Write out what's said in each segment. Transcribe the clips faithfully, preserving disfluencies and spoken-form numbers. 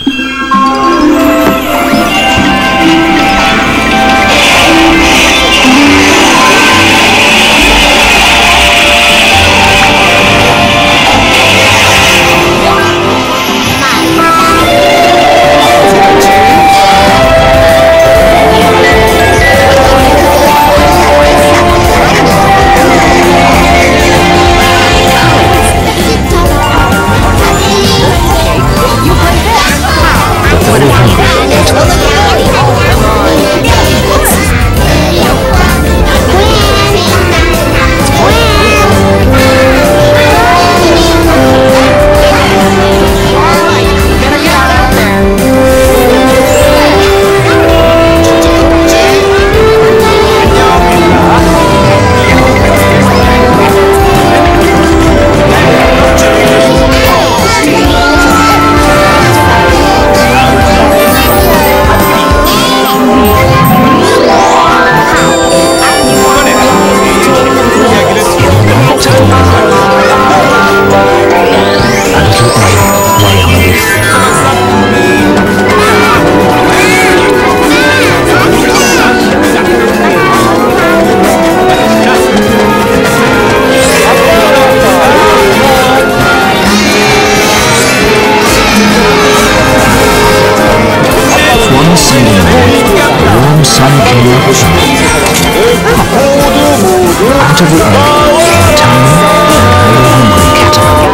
Out of the egg came a tiny and very hungry caterpillar.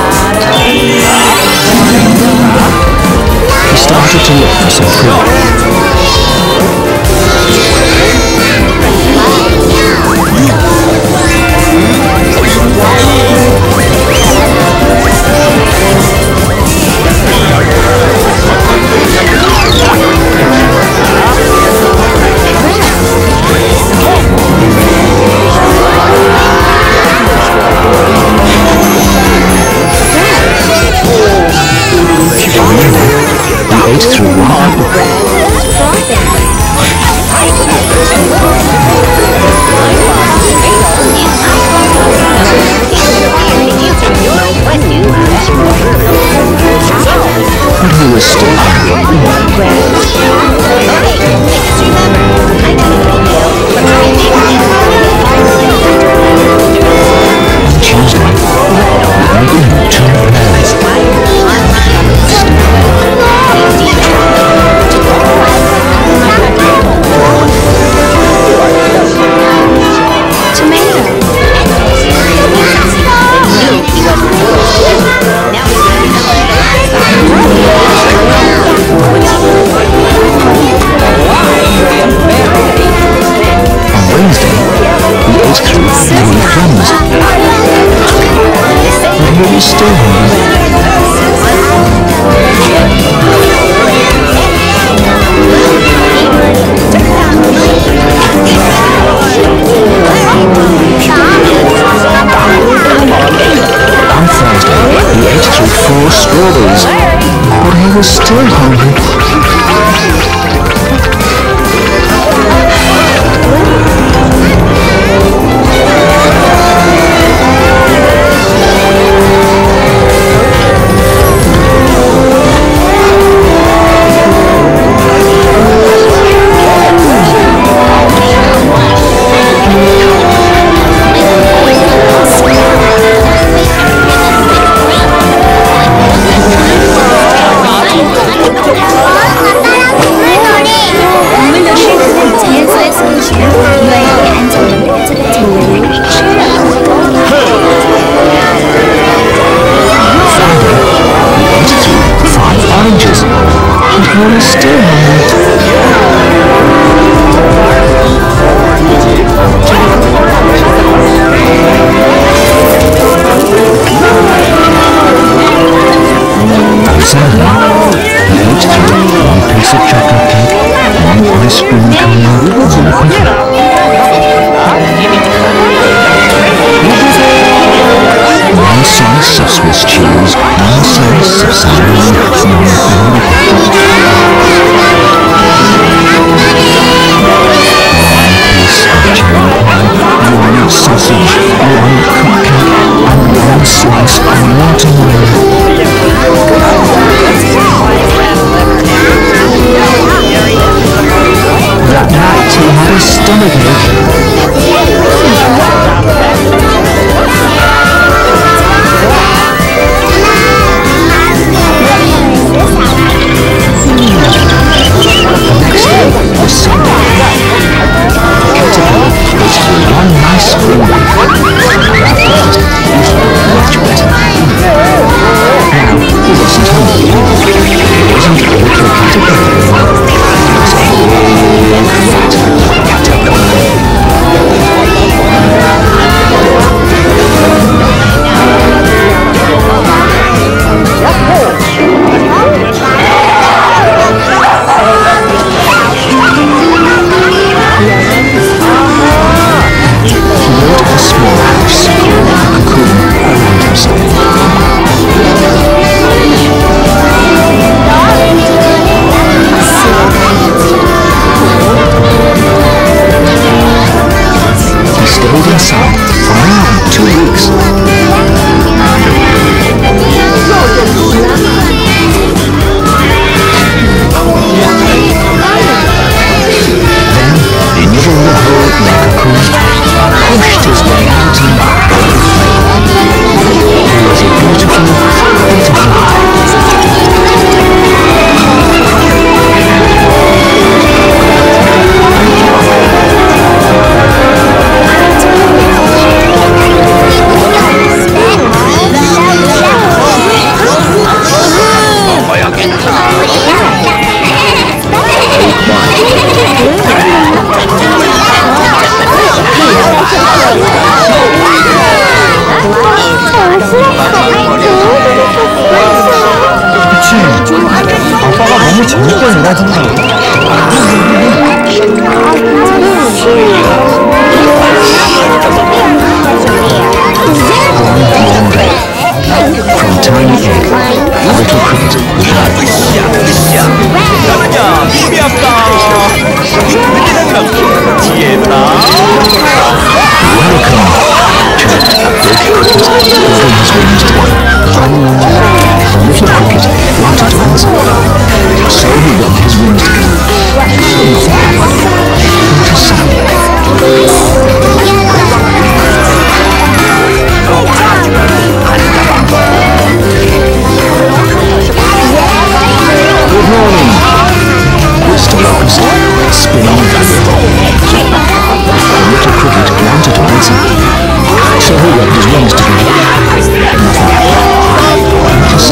He started to look for some food. He ate through one. But he was still hungry. On Tuesday, he ate them two plans. He was still hungry. On Thursday, he ate through four strawberries, but he was still hungry. He was still hungry. On Saturday, he ate through one piece of chocolate cake, one ice cream cone, and a cookie. One slice of Swiss cheese, one slice of celery, one sausage, one cupcake, and one slice of watermelon. 그치? 아빠가 너무 재밌게 놀아준다. From tiny egg, little cricket 나는야 힘이 없다. 흔들리는 것 지혜다. welcome to a big cricket building his wings together. The little cricket wanted to answer, so he rubbed his wings together. Into sound. Good morning, Mister Locust, spinning back. The little cricket wanted to answer, so he rubbed his wings together. Nothing happened. Just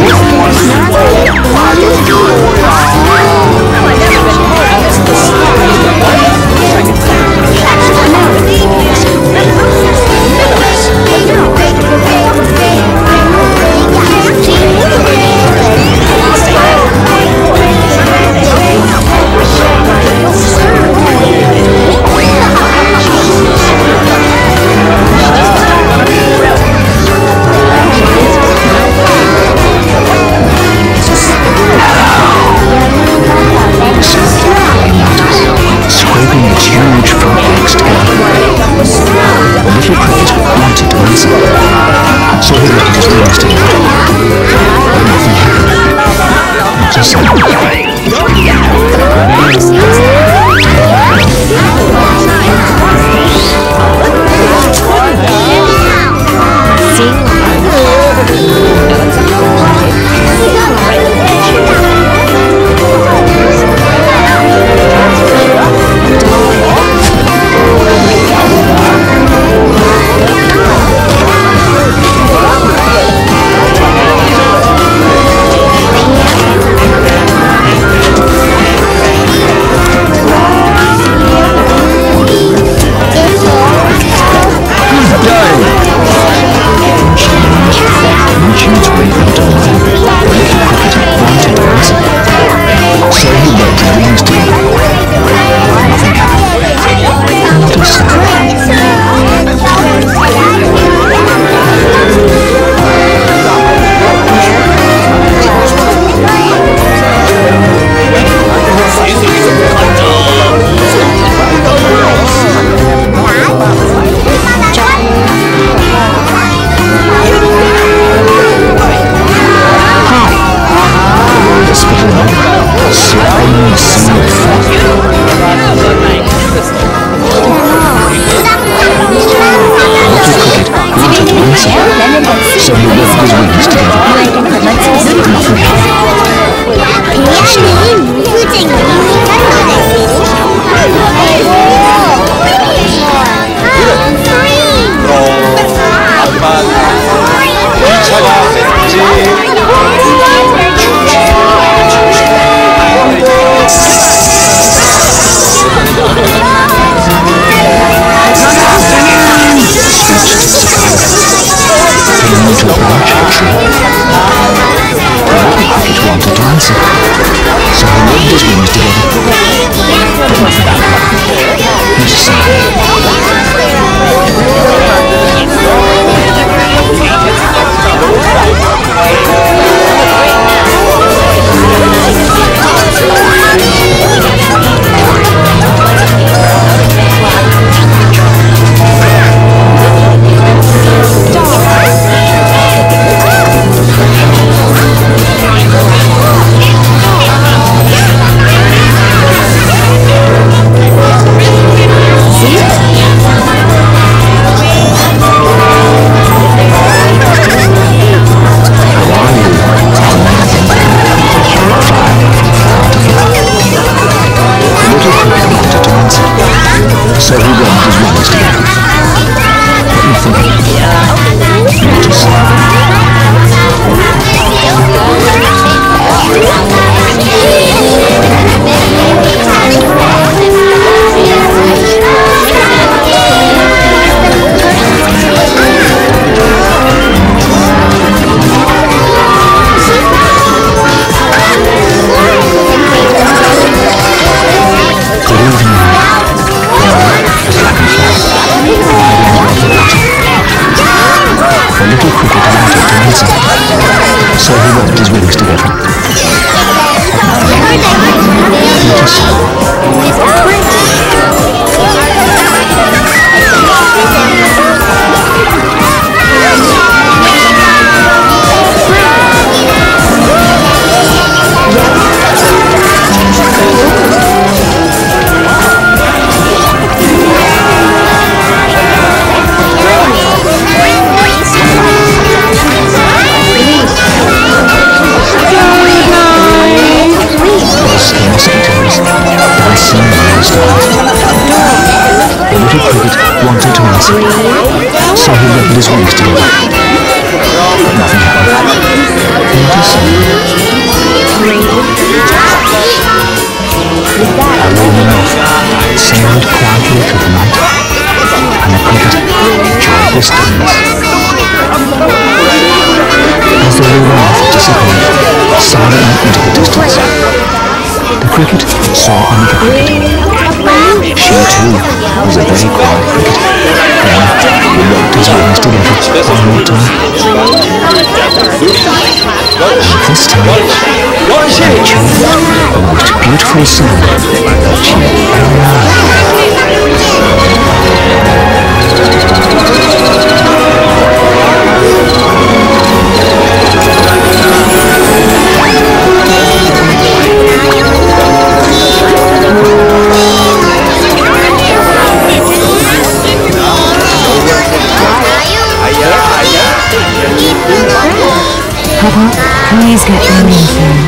scraping its huge front legs together. The little cricket wanted to answer, so he rubbed his wings together. But nothing happened. Just distance. So he lifted his wings together. But nothing happened. Notice? I rolled him off, sailed quietly through the night, and the cricket enjoyed the stillness. As the little raft disappeared silently into the distance, the cricket saw another cricket. She too was a very quiet cricket. Then he rubbed his wings together one more time. And this time, they achieved the most beautiful sound that she had ever Papa, please get me anything.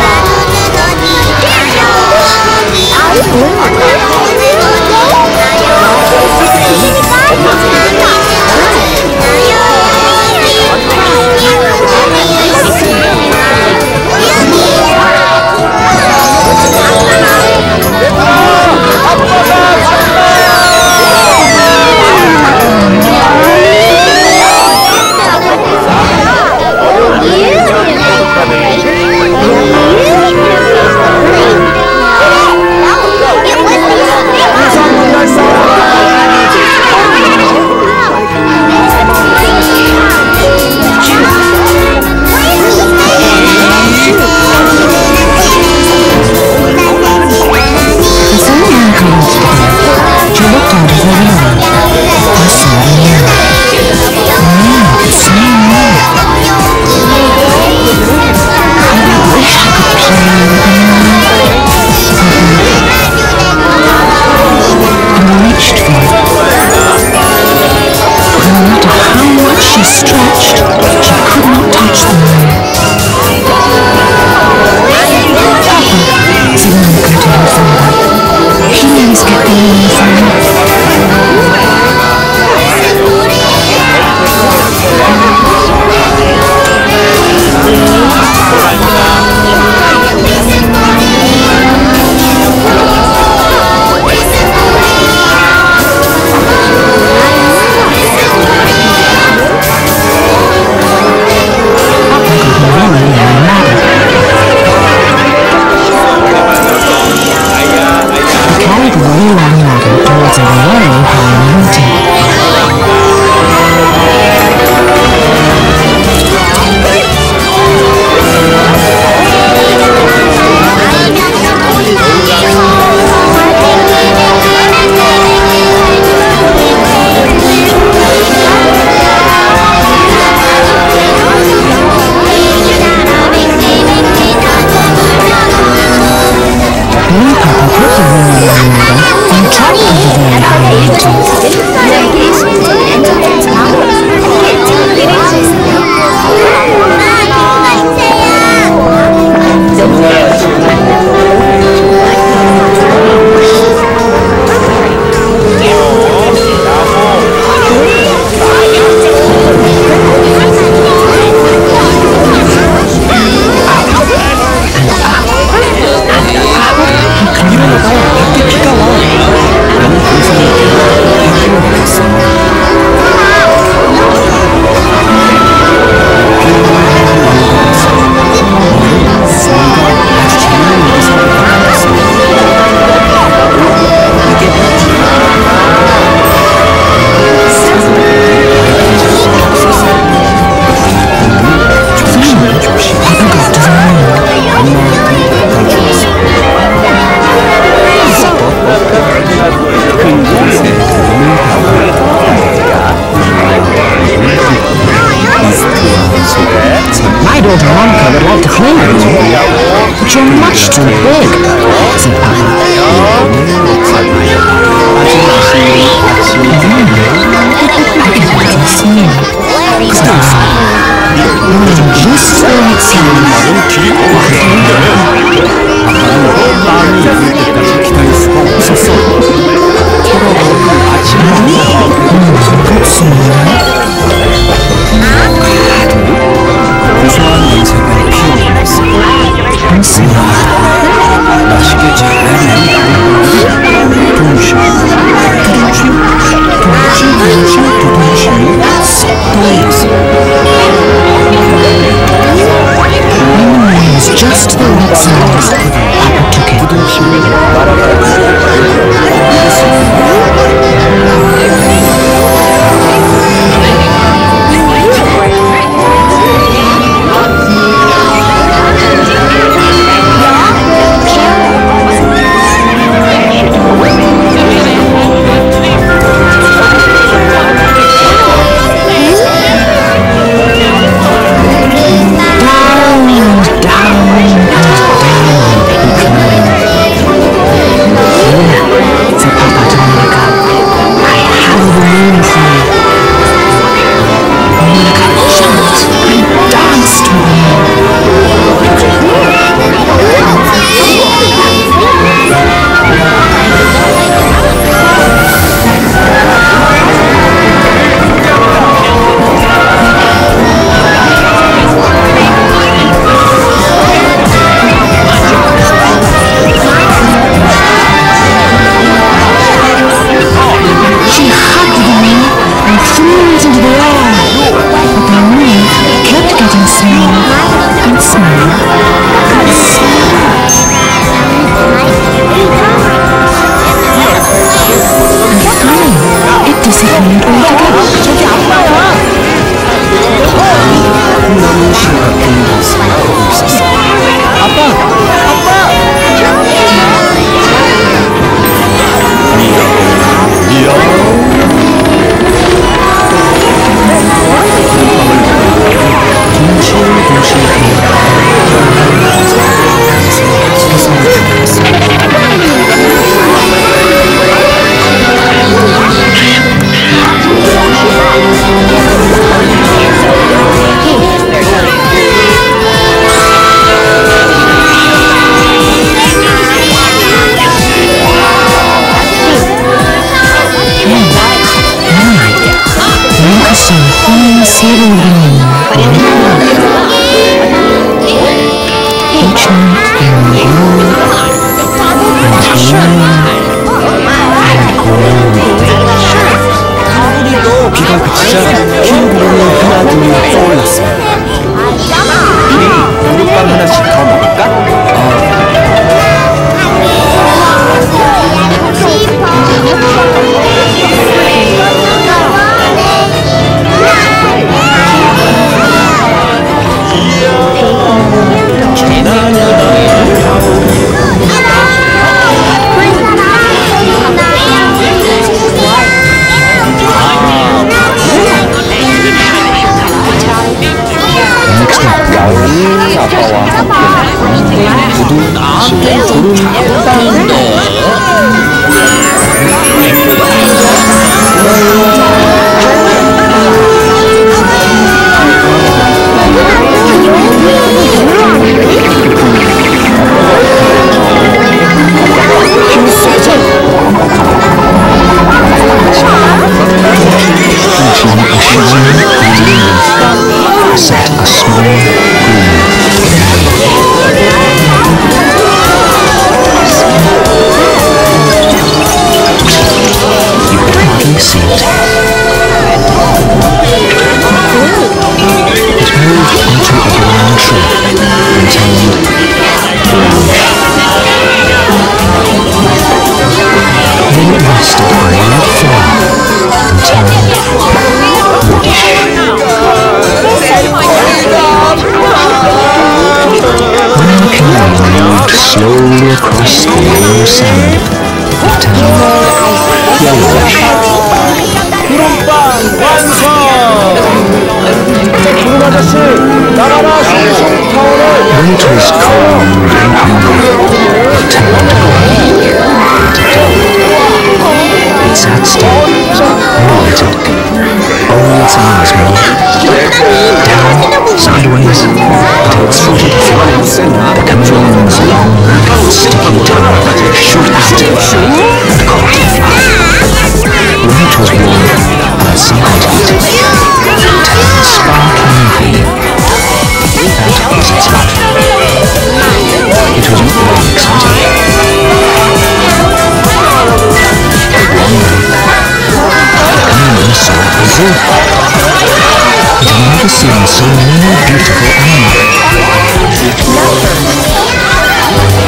daughter Monica would like to play with you, but you're much too big, said Papa. I can hardly see. Stop. Just where it sounds. Papa took it. 비가 그치자 흰 구름이 하나 둘 떠올랐습니다. 우리 무릎밥 하나씩 더 먹을까? 아빠와 함께 모두 졸음 땀인데 set a small you could hardly see it. It moved into a brown tree contained orange. Then it rested on a red flower contained reddish. When the canoe moved slowly across the yellow sand, it turned yellowish. 구름빵 완성! 구름 아저씨 나가라 슝슝 타워를. When it was cold and hungry, it turned grey into dull. It sat still, waited. All its eyes moved down, sideways, until its footed fly, the chameleon's long, sticky tongue shot out and caught the fly. When it was warm and sunlight hit it, it turned sparkling green. That was its life. It was not very exciting. But one day, the chameleon saw a zoo. It had never seen so many beautiful animals.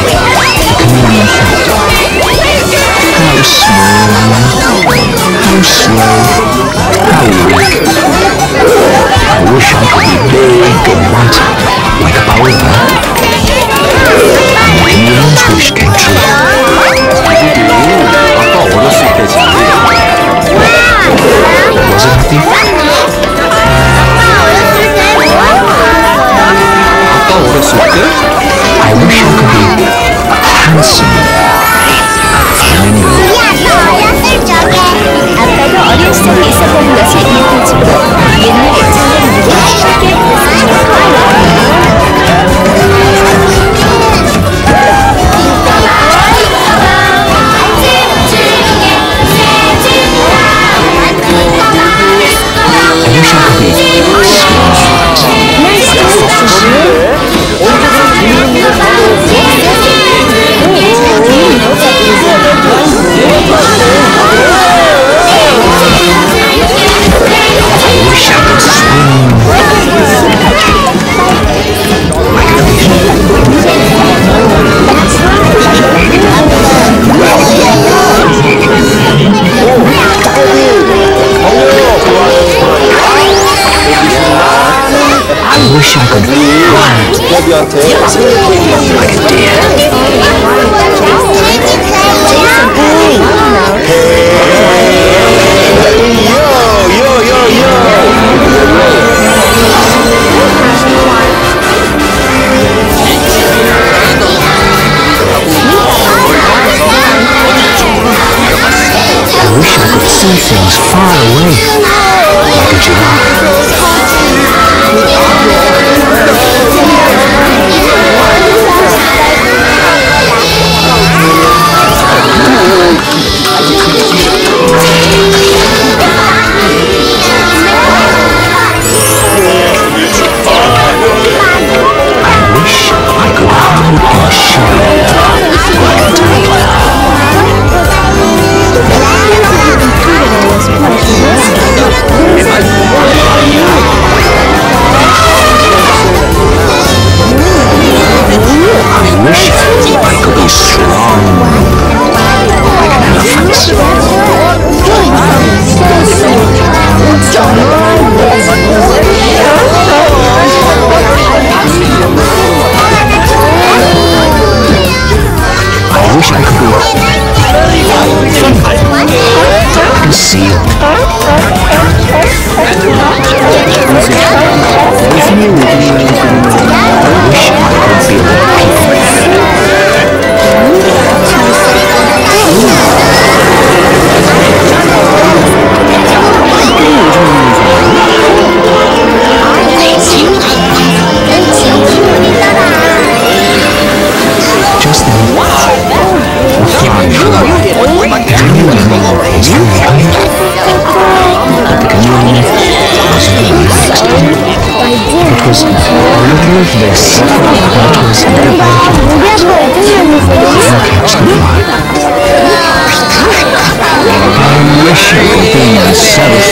dancing. Flamingo. 어렸을 적에 아빠가 어린 시절에 있었던 것을 이어가지고 옛날 애착의 무대와 함께 부르는 I wish I could fly 데뷔한테 like a deer. I wish I could see things far away like a giraffe. I wish I could hide in shadow like a tiger. I wish I could be strong like an elephant. I wish I could be like a seal. I wish I could be like just then, a fly flew by. The canoe was really high, but the canoe was really relaxed. It was a little of this that was everything. I'll catch the fly. I wish I could be myself.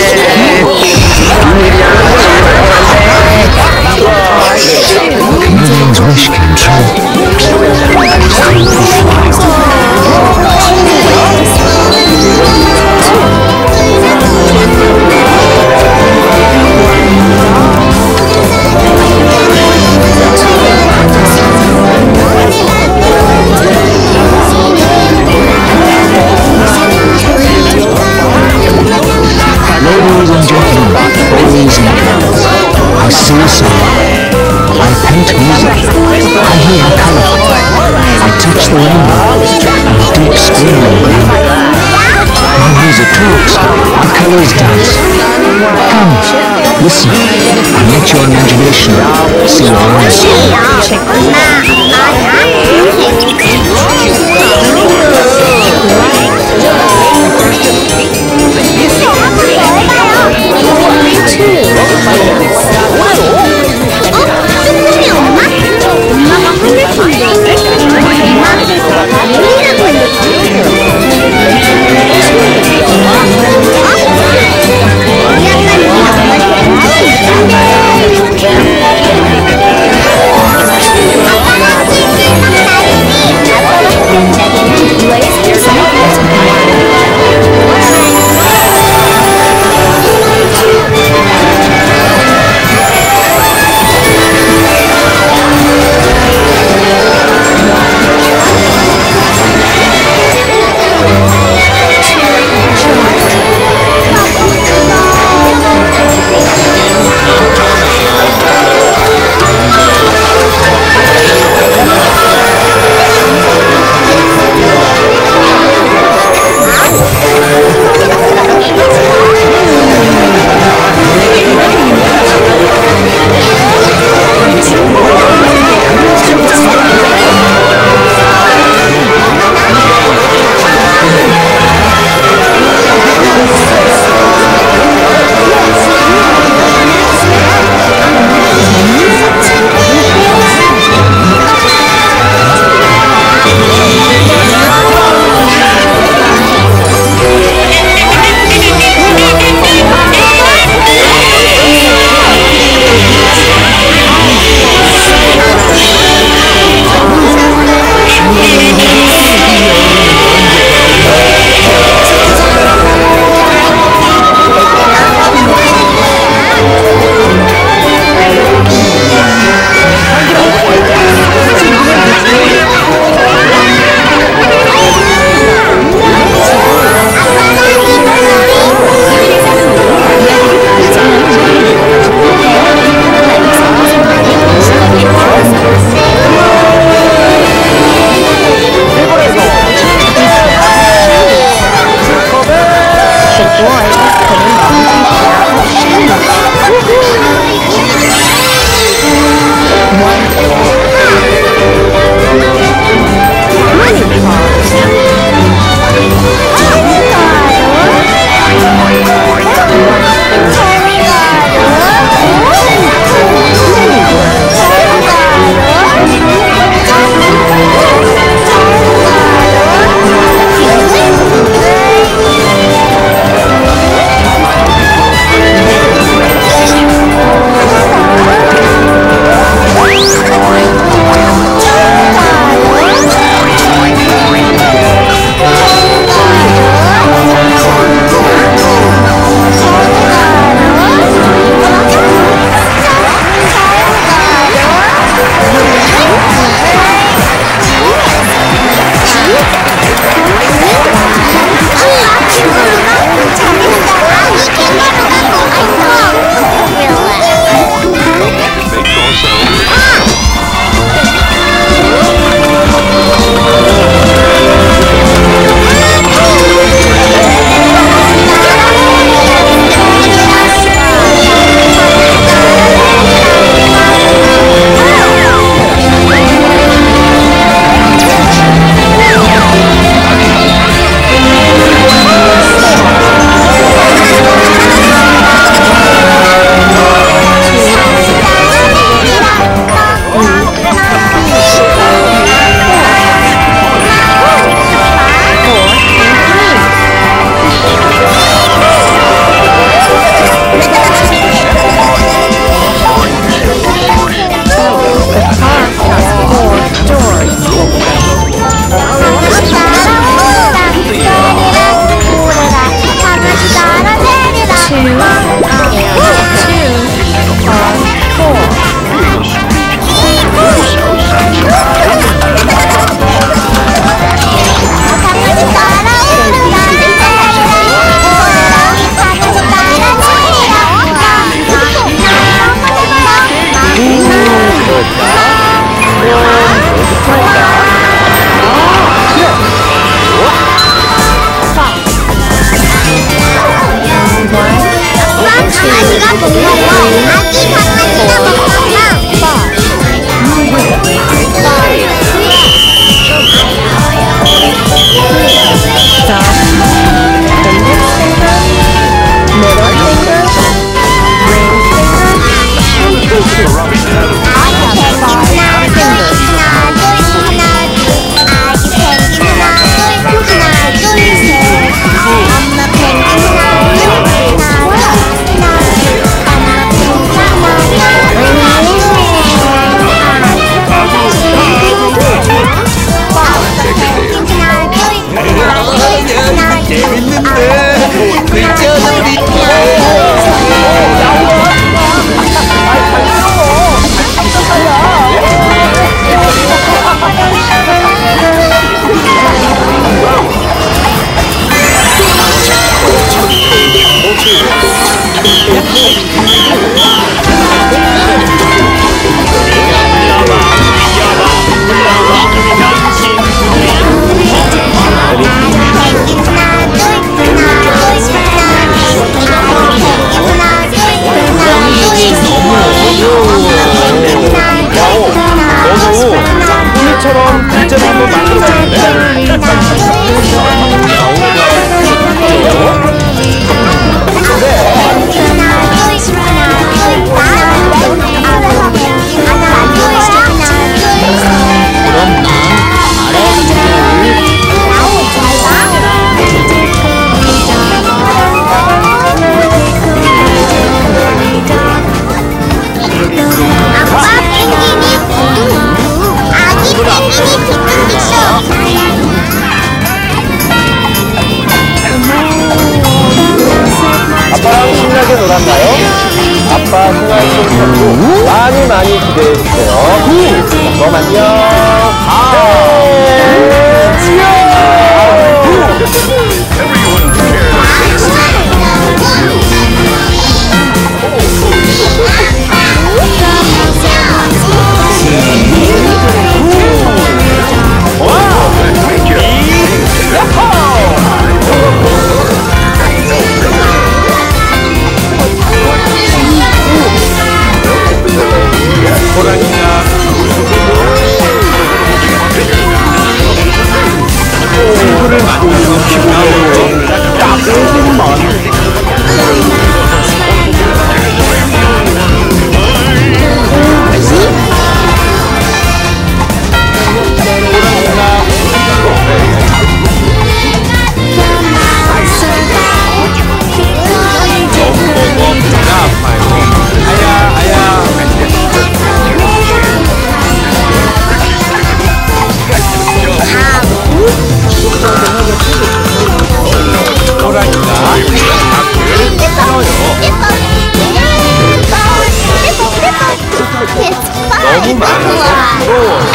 Chameleon's wish came true. Free to fly. Ladies and gentlemen, boys and girls, I sing a song, I paint music, I hear color, I touch the rainbow, and deep screaming green. My music talks, our colors dance. Come, listen, and let your imagination see your own song. 엄마 많이 많이 기대해주세요. 그럼 안녕. 친구를 만나서 기분을 따뜻한 마음. 너무 많아서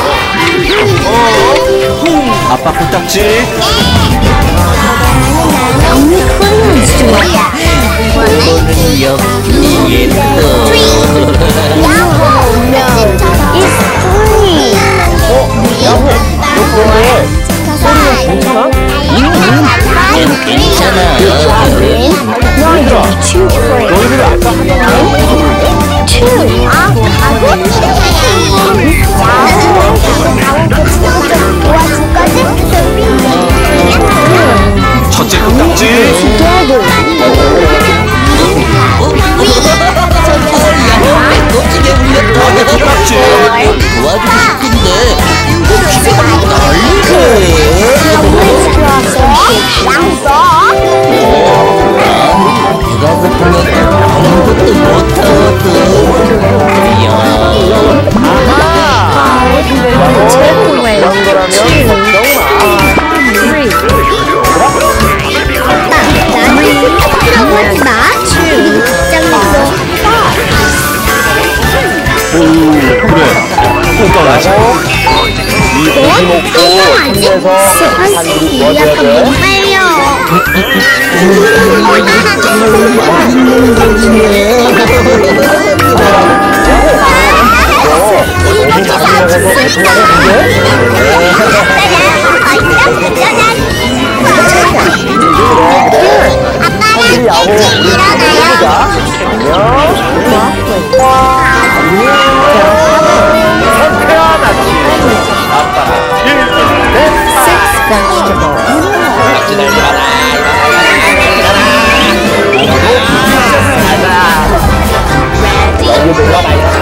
어, 아빠 코딱지. 이거는 여기에 야호, 이거 소리가 괜찮아? 괜찮아. 얘들아, 너희들 아까 첫째 코딱지. 껍질에 둘째 코딱지. 도와주고 싶은데 기세가 난리네. 배가 고프면 아무것도 못하거든. 그런 거라면 그래, 꿀꺽하지. 이 고기 먹고 힘내서 한 그릇 도와줘야 돼. 한글이 야호, 우리 해보자. 안녕. 상쾌한 아침. 아빠랑 여기 놀러가요.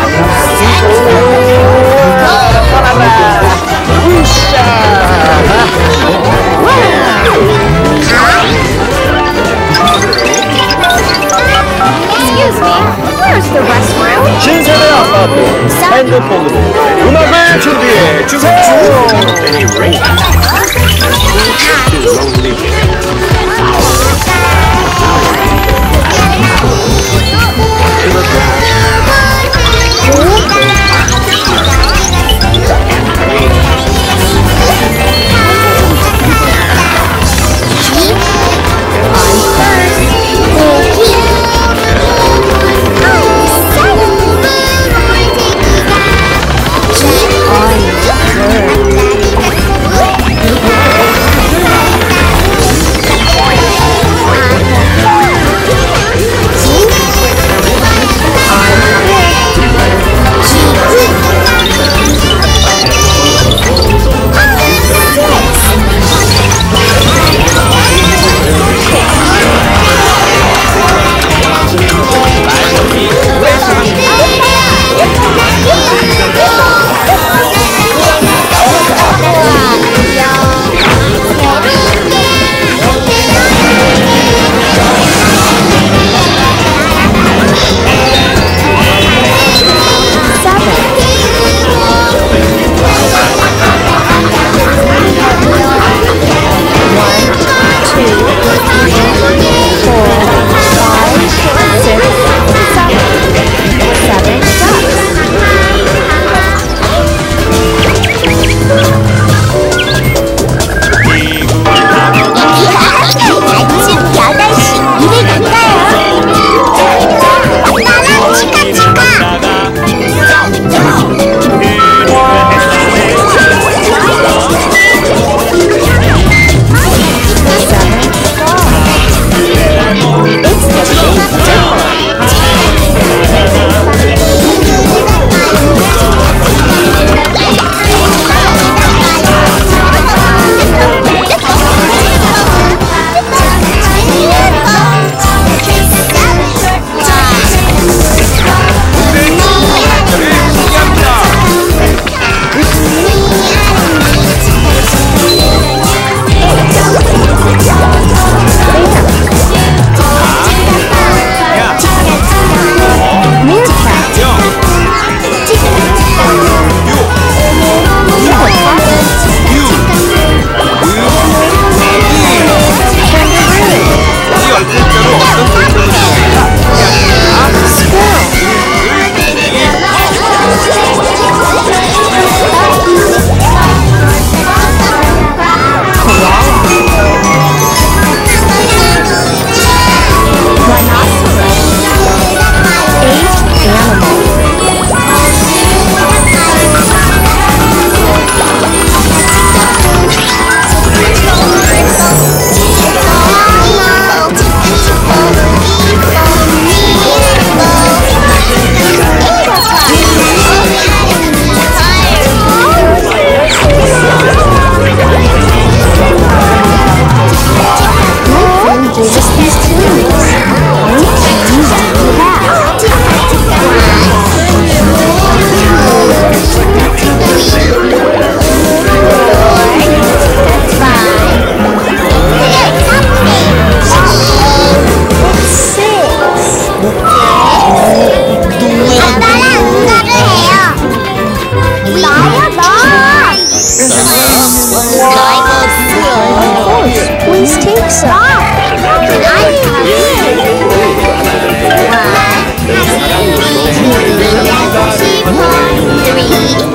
Excuse me, where's the restroom? 신세대 아빠도 핸드폰으로 음악을 준비해 주세요.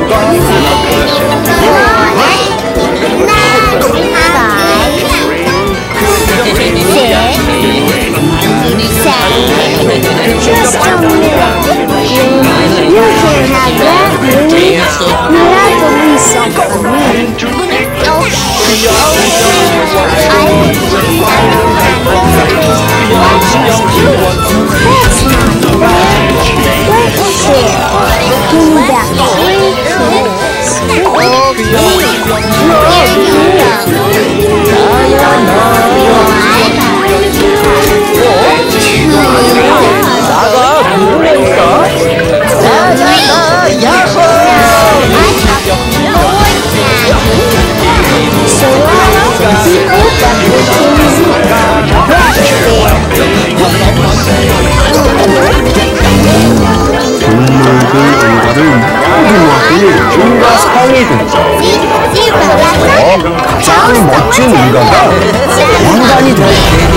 인과 성이 됐죠. 가장 멋진 인가가 왕관이 될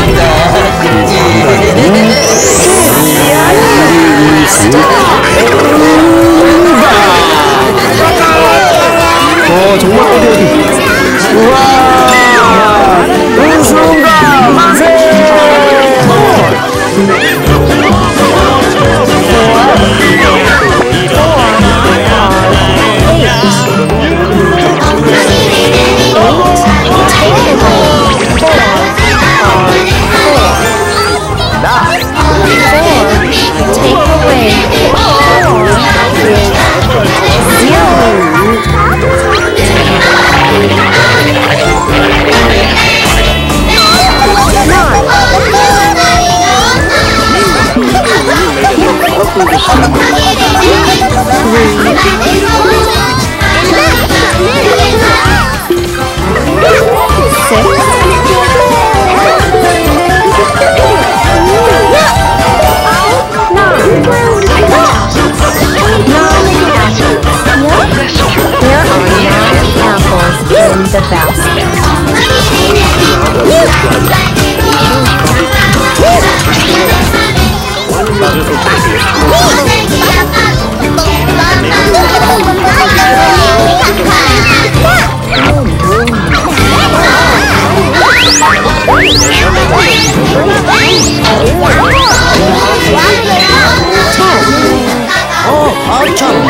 어, 정말 어디 어디. 우와! 은수가 만세! The basket. 어, 아참.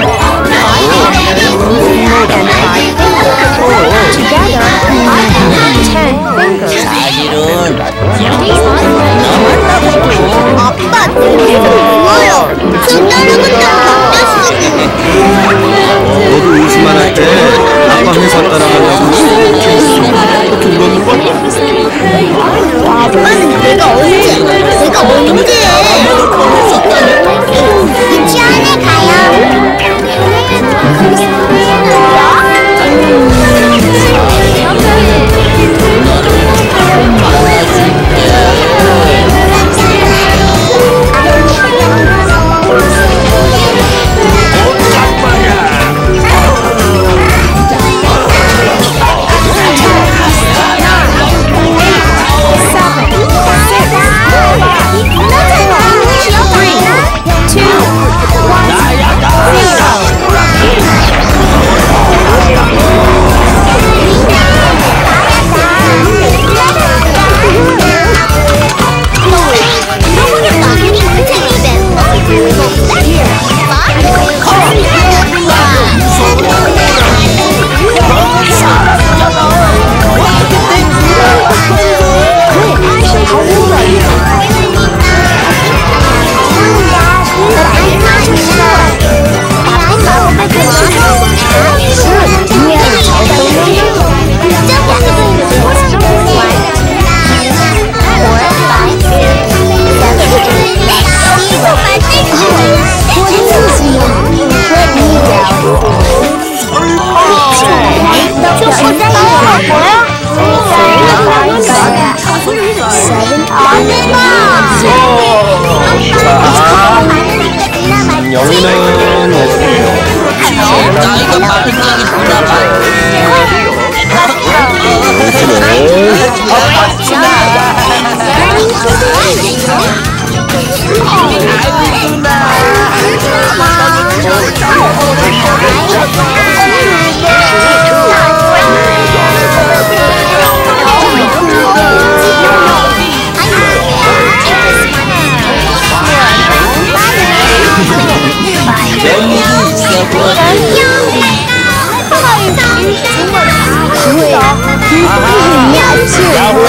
사실은 아빠, 뭐요? 손자르면 바뀌었어. 너도 의심만 할 때 아빠 회사 따라가려고 이렇게 울었는 거야? 아빠는 내가 언제? 내가 언제? 유치원에 가요.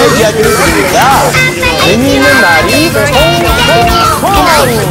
누구의 이야기를 들을까? 재미있는 날이 송송송!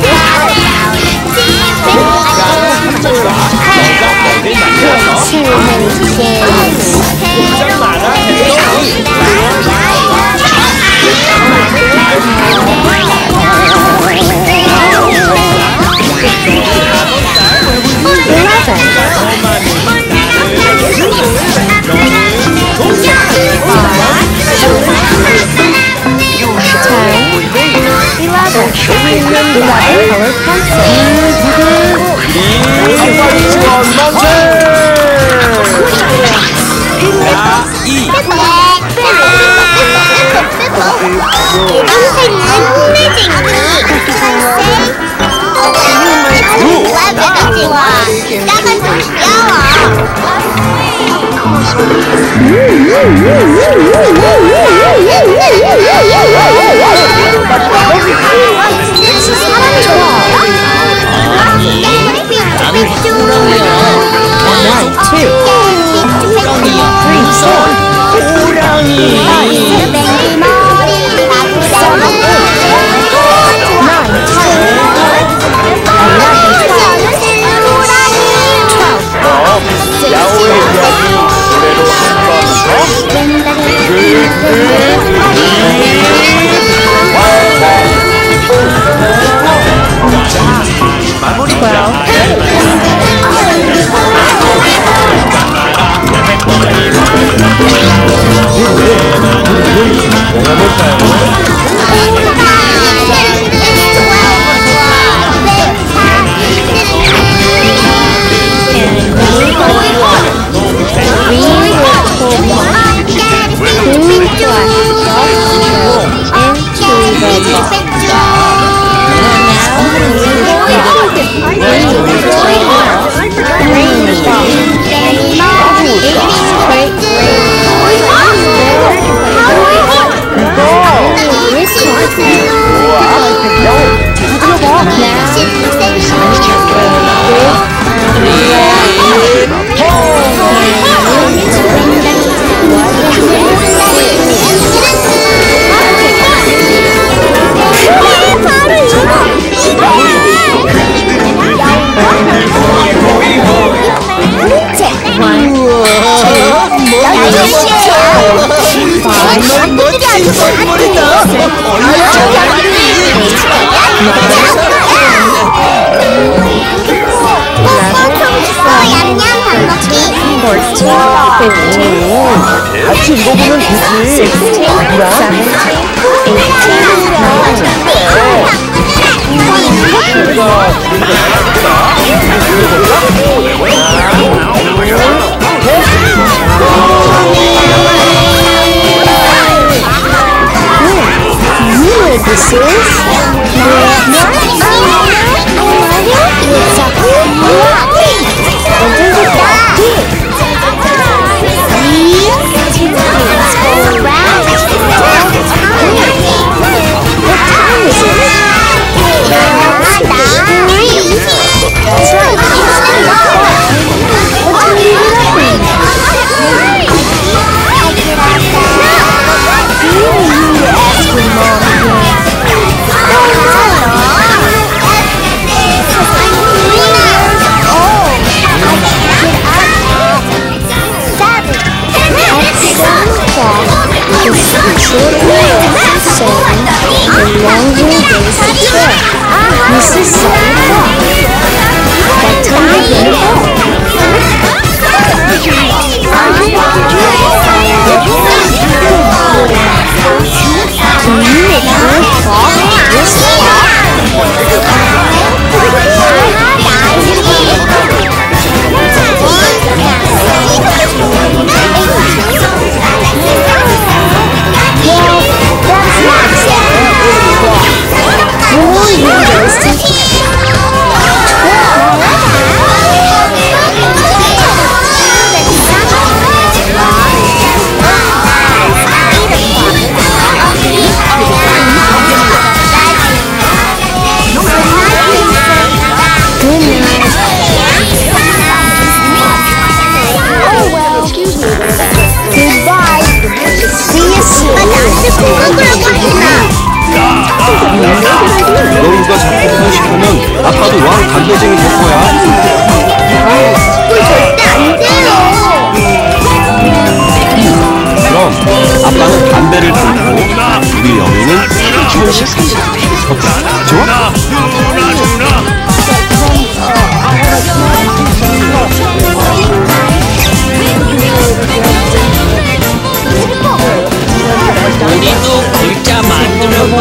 같이 읽어보면 되지. This is This is seven o'clock. What time is it? Can you make me fall this Well, that's not seven o'clock. Four windows to twelve. 그러면 아빠도 왕 담배쟁이 될 거야. 그거 절대 안 돼요. 그럼 아빠는 담배를 끊고 우리 어머니는 현식하자. 좋아? 우리도 글자 만들어봐.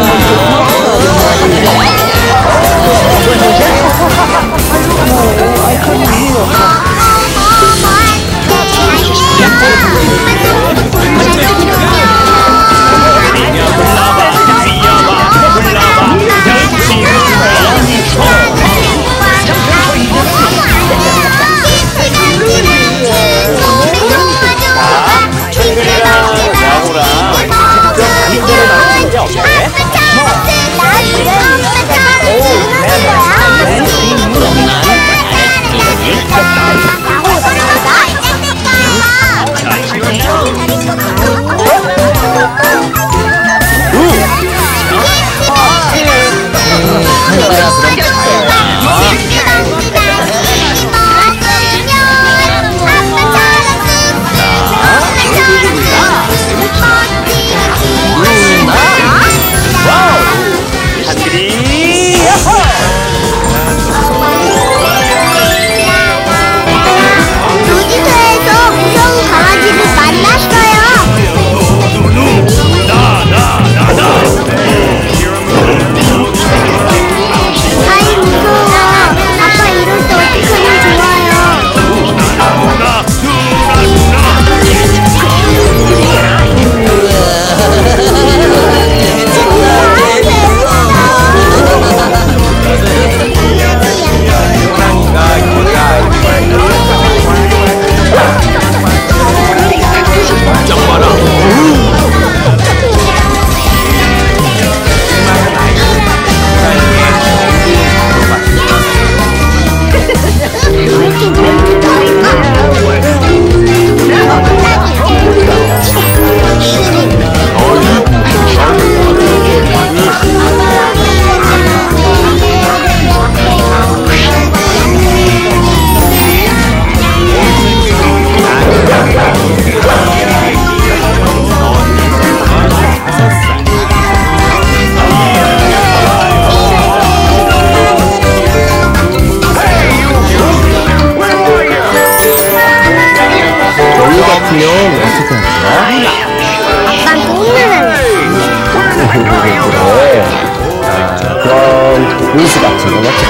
민수 같은 건 어떻게?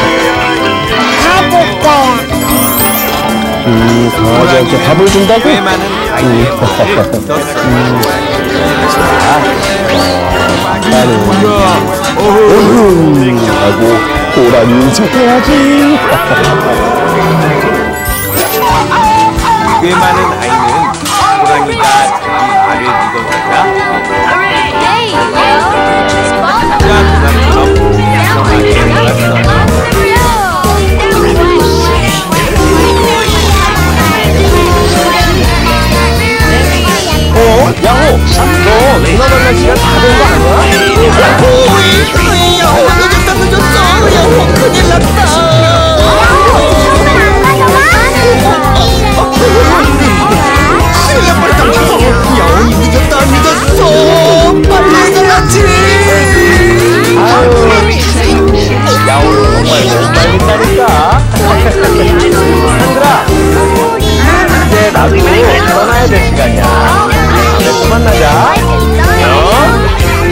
가볼 거야. 음, 강아지한테 밥을 준다고? 음. 음. 나는 어흥 하고 호랑이인 척해야지. 꽤 많은 아이는 호랑이가 자기 말을 믿어볼까? 어? 야호! 너 누나 만날 시간 다 된 거 아니야? 야호! 야호! 늦었다 늦었어! 야호! 큰일 났다! 야호! 늦었다 늦었어! 빨리 해야지! 아유, 야호 정말 못 말린다니까. 한들아, 이제 나도 떠나야 될 시간이야. 다음에 또 만나자. 안녕.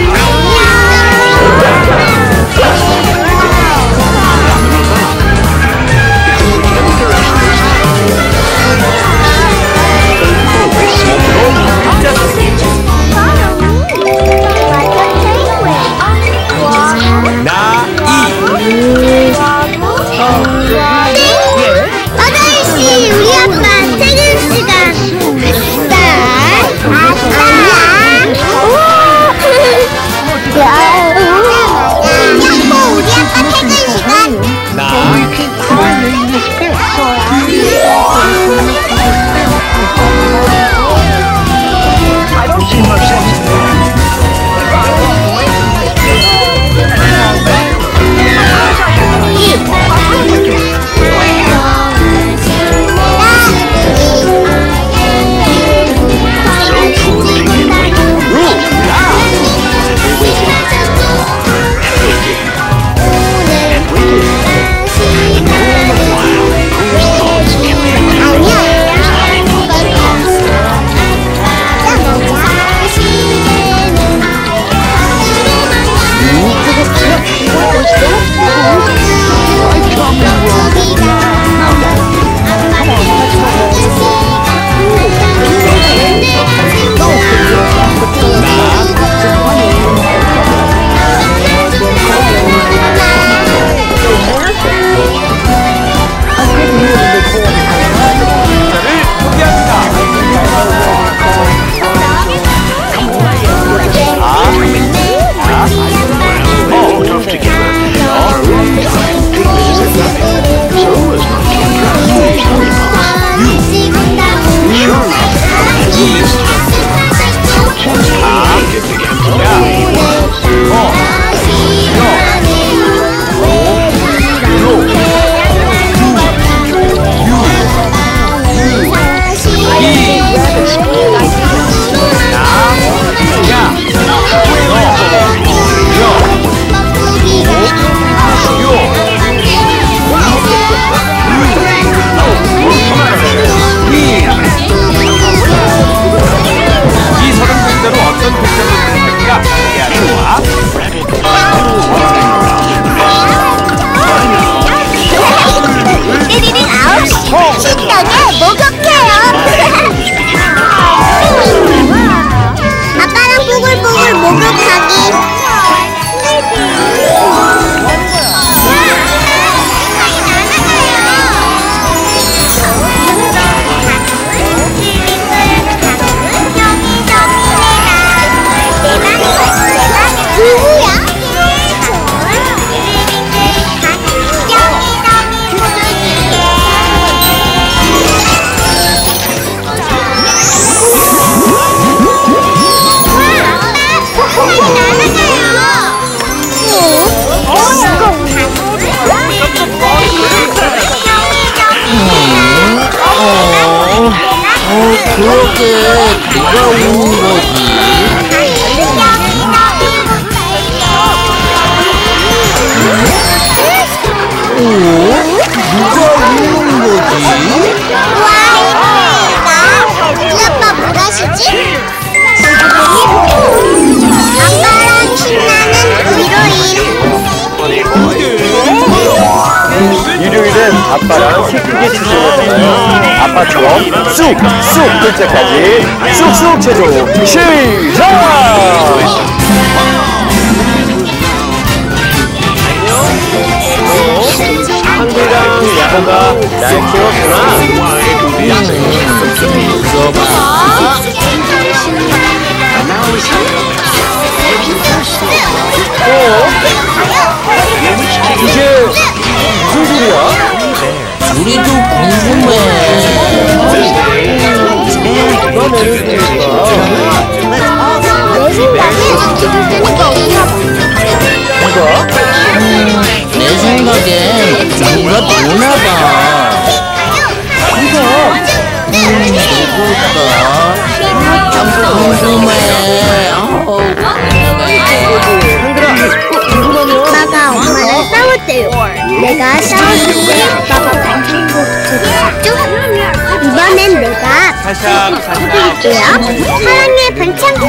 그렇게 누가 우는 거지? 오? 누가 우는 거지? 와, 우리 아빠 뭐 하시지? 아빠랑 신나는 일요일. 일요일은 아빠랑 슬프게 치즈거잖아요. 아빠처럼 쑥쑥 뜰 때까지 쑥쑥 체조 시작! 한글랑 야호가 날 키웠구나. 어? 이게 무슨 소리야? 우리도 궁금해. 내 생각엔 누가 보나봐. 누가? 궁금해. 아빠가 엄마랑 싸웠대요. 내가 싸웠는데 아빠가 반창고를 샀죠? 이번엔 내가 해볼게요. 사랑의 반창고.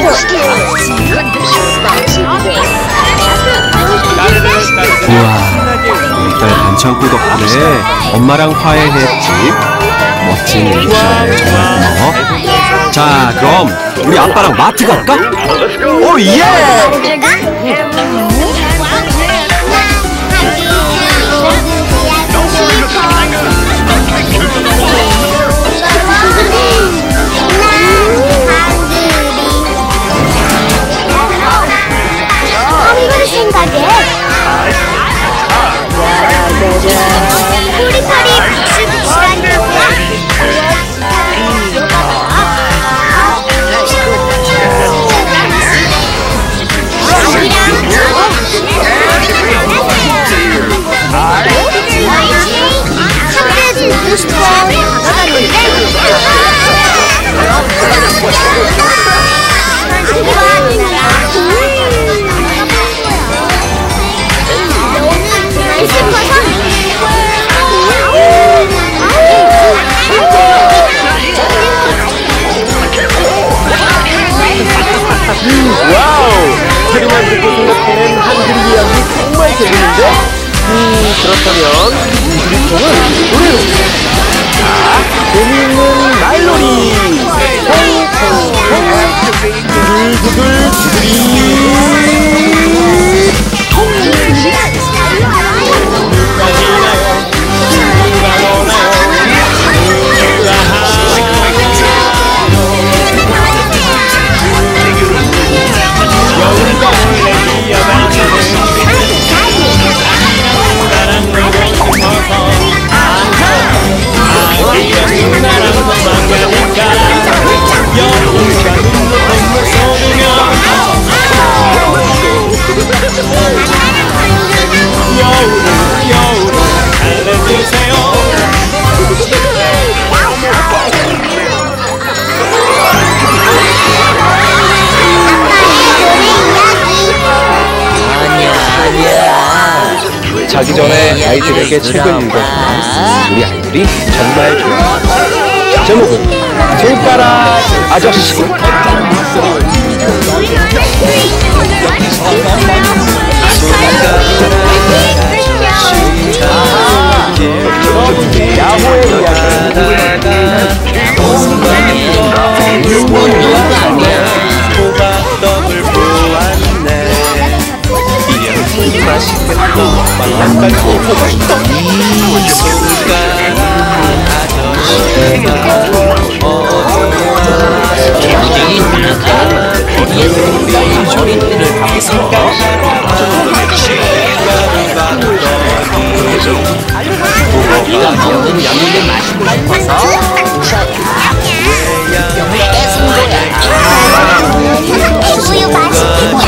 우와, 우리 딸 반창고 덕분에 엄마랑 화해했지. 멋진 리액션 정말 고마워. 자, 그럼 우리 아빠랑 마트 갈까? 오 예! 한글 생각에 뿌리파리 부실부실한 거야. 소리만 듣고 생각하는 한글 이야기 정말 재밌는데? 음, 그렇다면 우리 통은 노래로. 자, 재미있는 말놀이. 통통통 두들두들 두들이. 자기 전에 아이들에게 책을 읽어주면 우리 아이들이 정말 좋아합니다. 제목은 손가락 아저씨. 야호의 이야기. 이건 영화 아니야. 호박떡을 보았네. 맛있겠다. 맛난 호박떡. 굉장히 나가 거기에 조리들을 박서 우리가 먹는 양념이 맛있고 싶어서 병을 뺏은 거야. 우유 맛있겠다.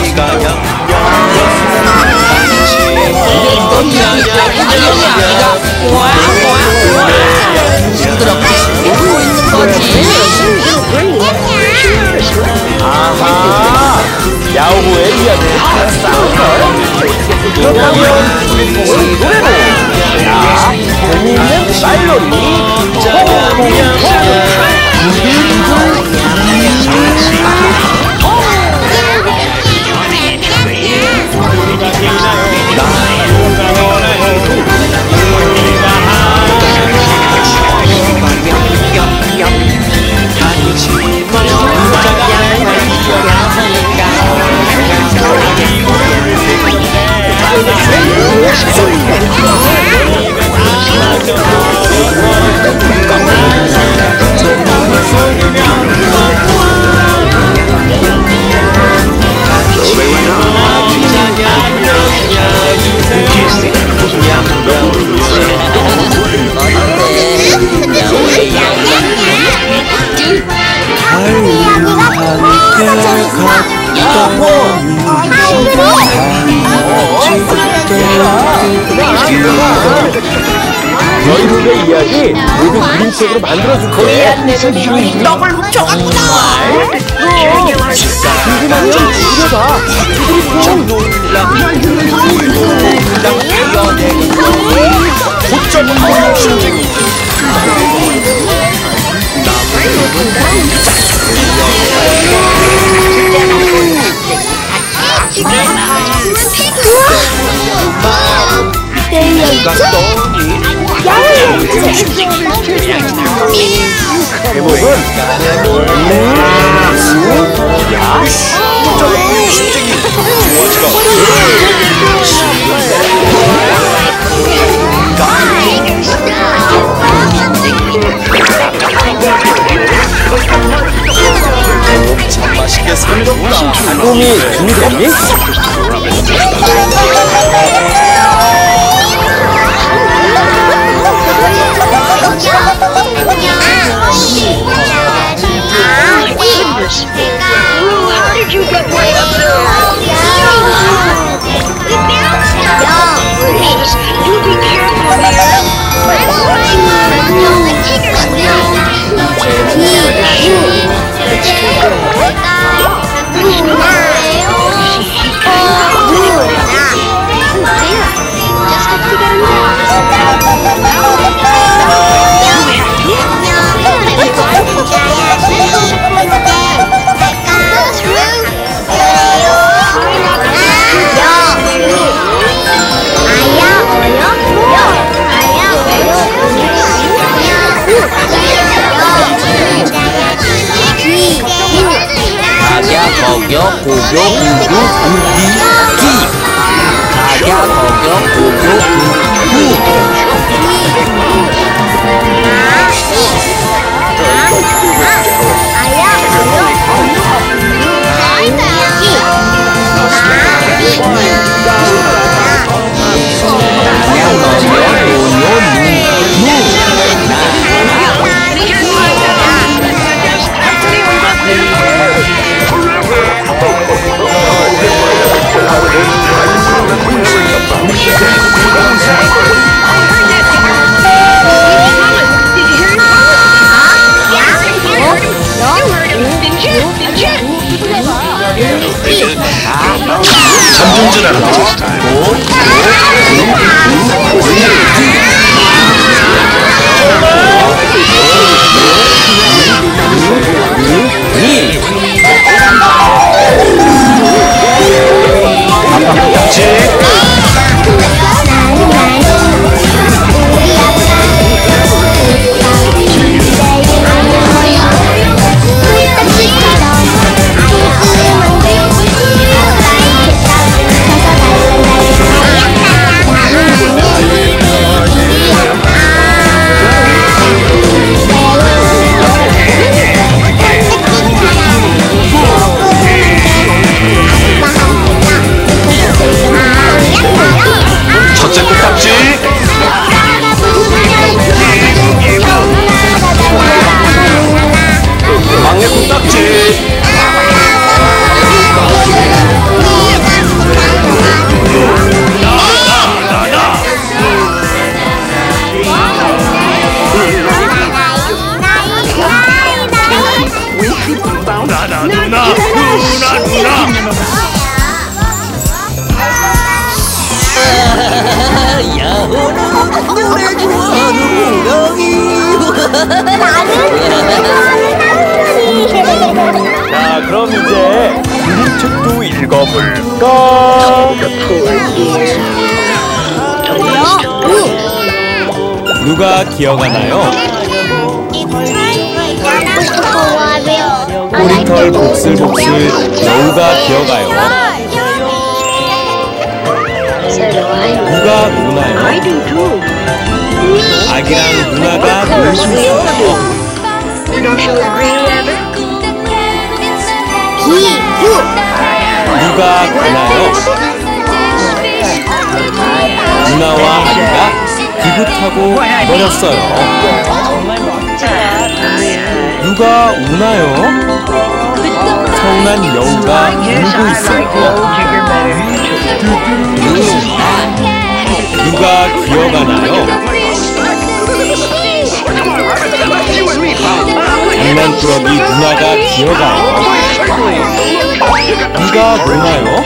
이게 또 양념이 아니라 시끄럽게 씹고 있는 거지. 아하, 야호의 이야기를 다 싸울걸. 그렇다면 우리 통은 노래로. 자, 재미있는 말놀이. 너희들의 이야기 모두 그림책으로 만들어줄게. 떡을 훔쳐갔구나. 궁금하면 그려봐. 제목은 참 맛있게 생겼다. 꿈이 준비됐니? How did you get way up there? We bounced out. Please, you be careful, man. I'm alright, Mom. No, the tigger's Just have to get 거격 고교 우유 우기 기 가갸 거격 고교 우유 삼중지라는 거지. 첫째 꼭딱지, 막내 꼭딱지, 누나 누나 누나 누나 야호는 노래 좋아하는 호랑이 자, 그럼 이제 그림책도 읽어볼까? 누가 기억하나요? 꼬리털 복슬복슬 여우가 기어가요. 누가 노나요? 아기랑 누나가 놀고 있어요. 누가 가나요? 누나와 아기가 기구 타고 버렸어요. 누가 우나요? 서운한 여우가 울고 있어요. 누가 기어가나요? 장난꾸러기 누나가 기어가요. 누가 노나요?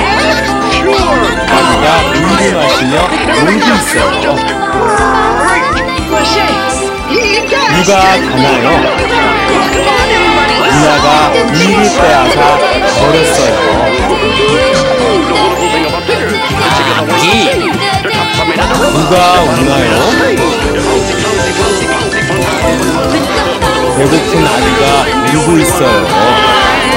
아기가 우유를 마시며 놀고 있어요. 누가 가나요? 누나가 우유를 빼앗아 버렸어요. 아기 누가 우나요? 배고픈 아기가 울고 있어요.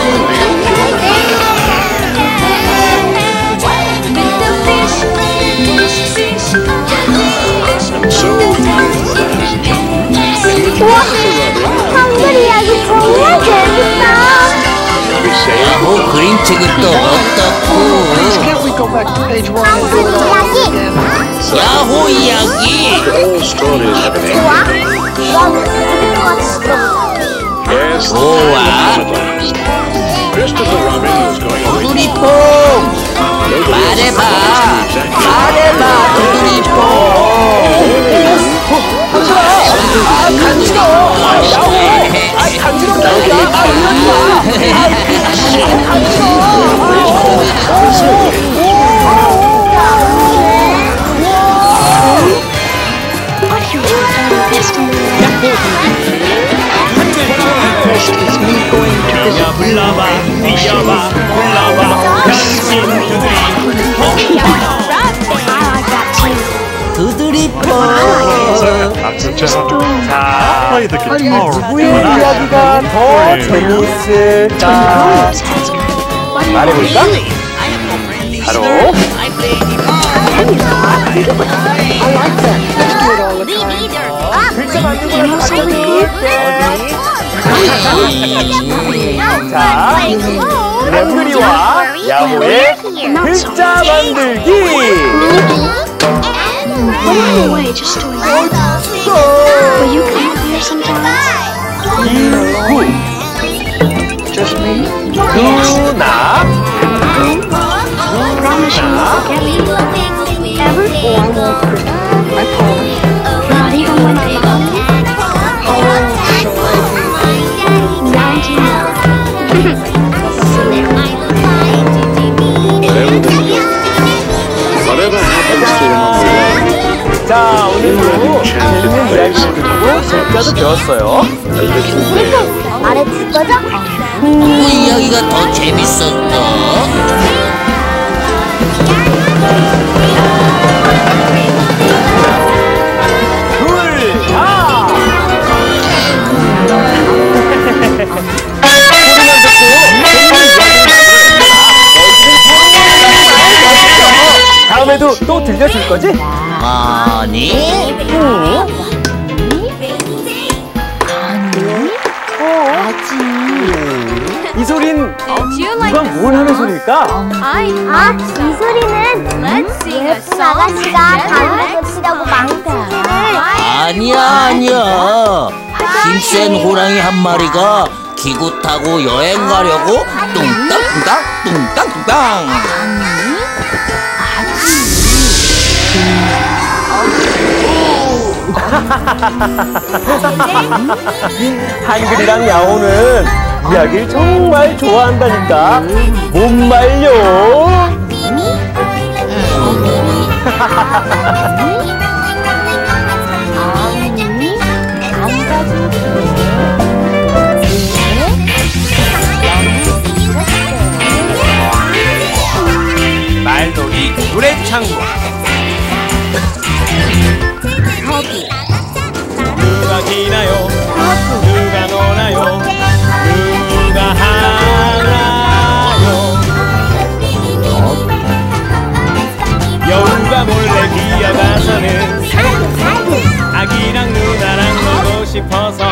한글 이야기 정말 재밌다. 야호 그림책은 또 어떻고 한글 이야기 야호 이야기 좋아? 넌 좋아 두드리퐁 말해봐 말해봐 두드리퐁 야 불러봐 뛰어봐 불러봐 변신 두드리퐁 자 누구의 이야기가 더 재밌을까? 말해볼까? 바로 글자 만들고 나서 갑자기 자, 램그리와 야호의 글자 만들기. 이구 누나 자, 오늘도 재밌는 이야기를 듣고 글자도 배웠어요. 말해줄 거죠? 그 이야기가 더 재밌었어. 다음에도 또 들려줄 거지? 아니? 이 소린 누가 뭘 하는 소리일까? 아, 이 소리는 예쁜 아가씨가 가을을 겹치라고 망치기를. 아니야, 아니야. 힘센 호랑이 한 마리가 기구 타고 여행 가려고 뚱땅뚱땅 뚱땅뚱땅. 한글이랑 야호는 이야기를 정말 좋아한다니까 못 말려. 말놀이 노래 창고. 누가 기나요? 누가 노나요? 누가 하나요? 여우가 몰래 기어가서는 아기랑 누나랑 놀고 싶어서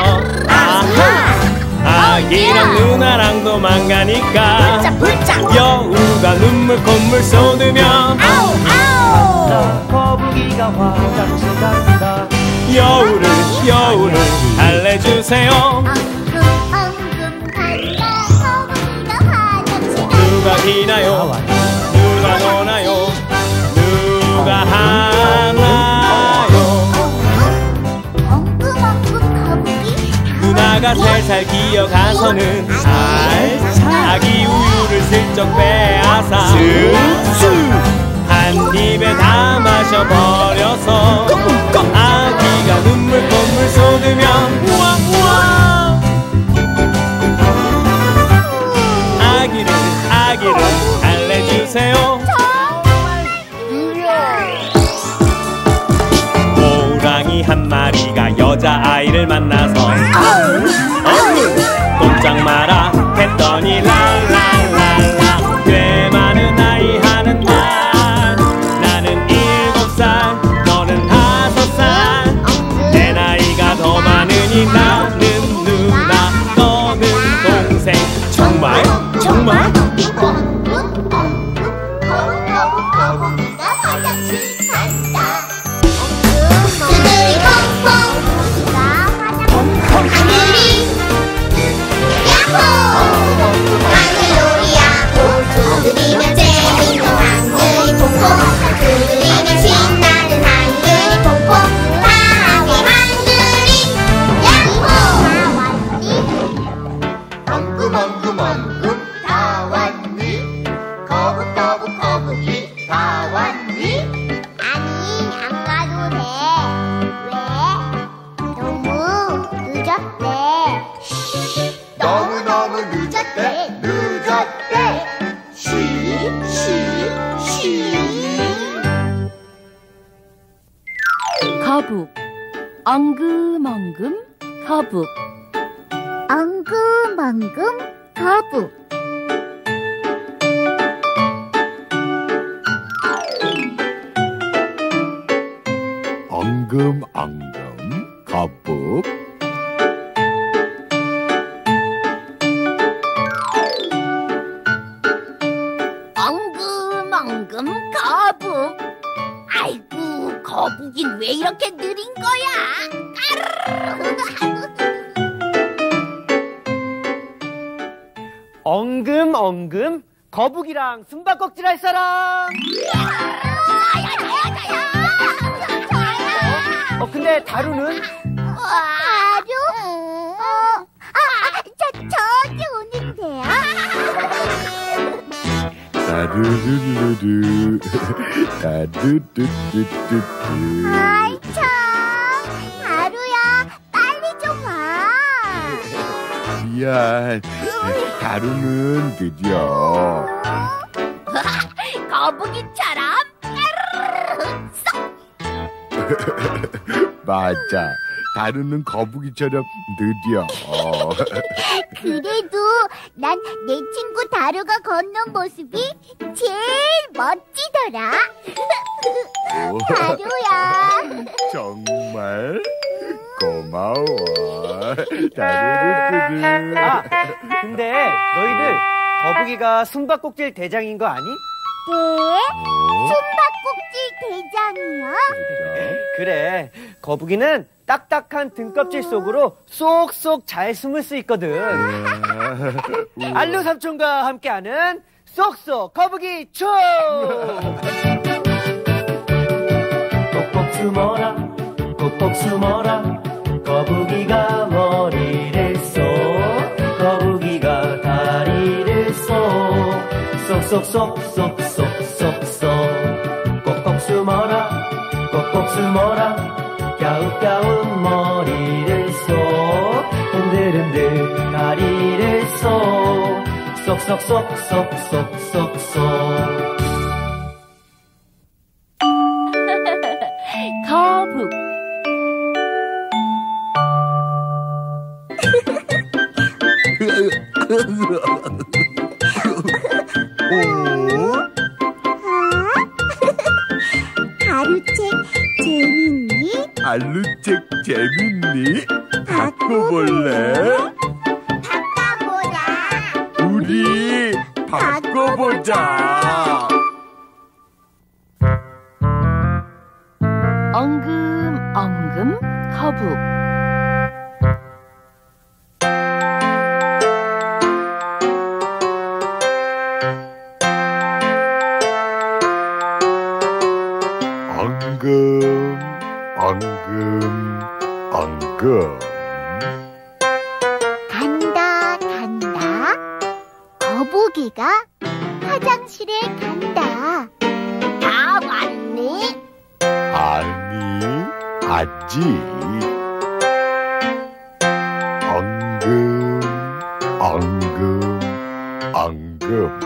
아하 아기랑 누나랑 도망가니까 여우가 눈물 콧물 쏟으며 거북이가 화장실 간다. 여우를 여우를 달래주세요. 누가 기나요? 누가 노나요? 누가 하나요? 누나가 살살 기어가서는 아기 우유를 슬쩍 빼앗아 한 입에 다 마셔버려서 아기가 눈물 콧물 쏟으며 우왕우왕 아기를 아기를 달래주세요. 호랑이 한 마리가 여자아이를 만나서 어? 꼼짝 마라 했더니 랄랄랄라 꽤 많은 아이 하는 말 나는 일곱 살 너는 다섯 살 내 나이가 더 많으니 나는 누나 너는 동생 정말 정말 거북 엉금엉금 거북 엉금엉금 거북 엉금 거북. 아이고, 거북이 왜 이렇게 느린 거야? 엉금 엉금 거북이랑 숨바꼭질 할 사람. 어 근데 다루는? 다루? 어, 아, 저, 저기 오는데요. 따르르르르 따르르르르르. 아이 참, 다루야 빨리 좀 와. 미안, 다루는 느려. 거북이처럼 맞아, 다루는 거북이처럼 느려. 그래도 난 내 친구 다루가 걷는 모습이 제일 멋지더라. 다루야. 정말 고마워. 따르르르르. 아 근데 너희들 거북이가 숨바꼭질 대장인 거 아니? 네? 숨바꼭질 대장이요? 그래, 거북이는 딱딱한 등껍질 속으로 쏙쏙 잘 숨을 수 있거든. 알루 삼촌과 함께하는 쏙쏙 거북이 춤! 꼭꼭 숨어라, 꼭꼭 숨어라, 거북이가 머리를 쏙, 거북이가 다리를 쏙, 쏙쏙쏙쏙쏙쏙쏙. 꼭꼭 숨어라, 꼭꼭 숨어라, 갸웃갸웃 머리를 쏙, 흔들흔들 다리를 쏙, 쏙쏙쏙쏙쏙쏙쏙. 거북. 다루책 재밌니? 알루책 재밌니? 바꿔볼래? 바꿔보자. 우리 바꿔보자. 엉금 엉금 거북. 엉금 엉금 엉금. 간다 간다. 거북이가 화장실에 간다. 다 왔니? 아니, 아직. 엉금 엉금 엉금.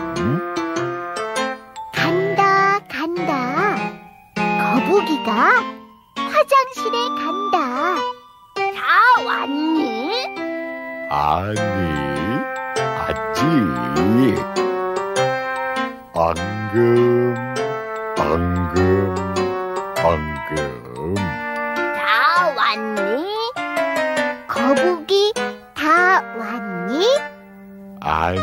간다 간다. 거북이가 화장실에 간다. 다 왔니? 아니, 아직. 엉금 엉금 엉금. 다 왔니? 거북이 다 왔니? 아니,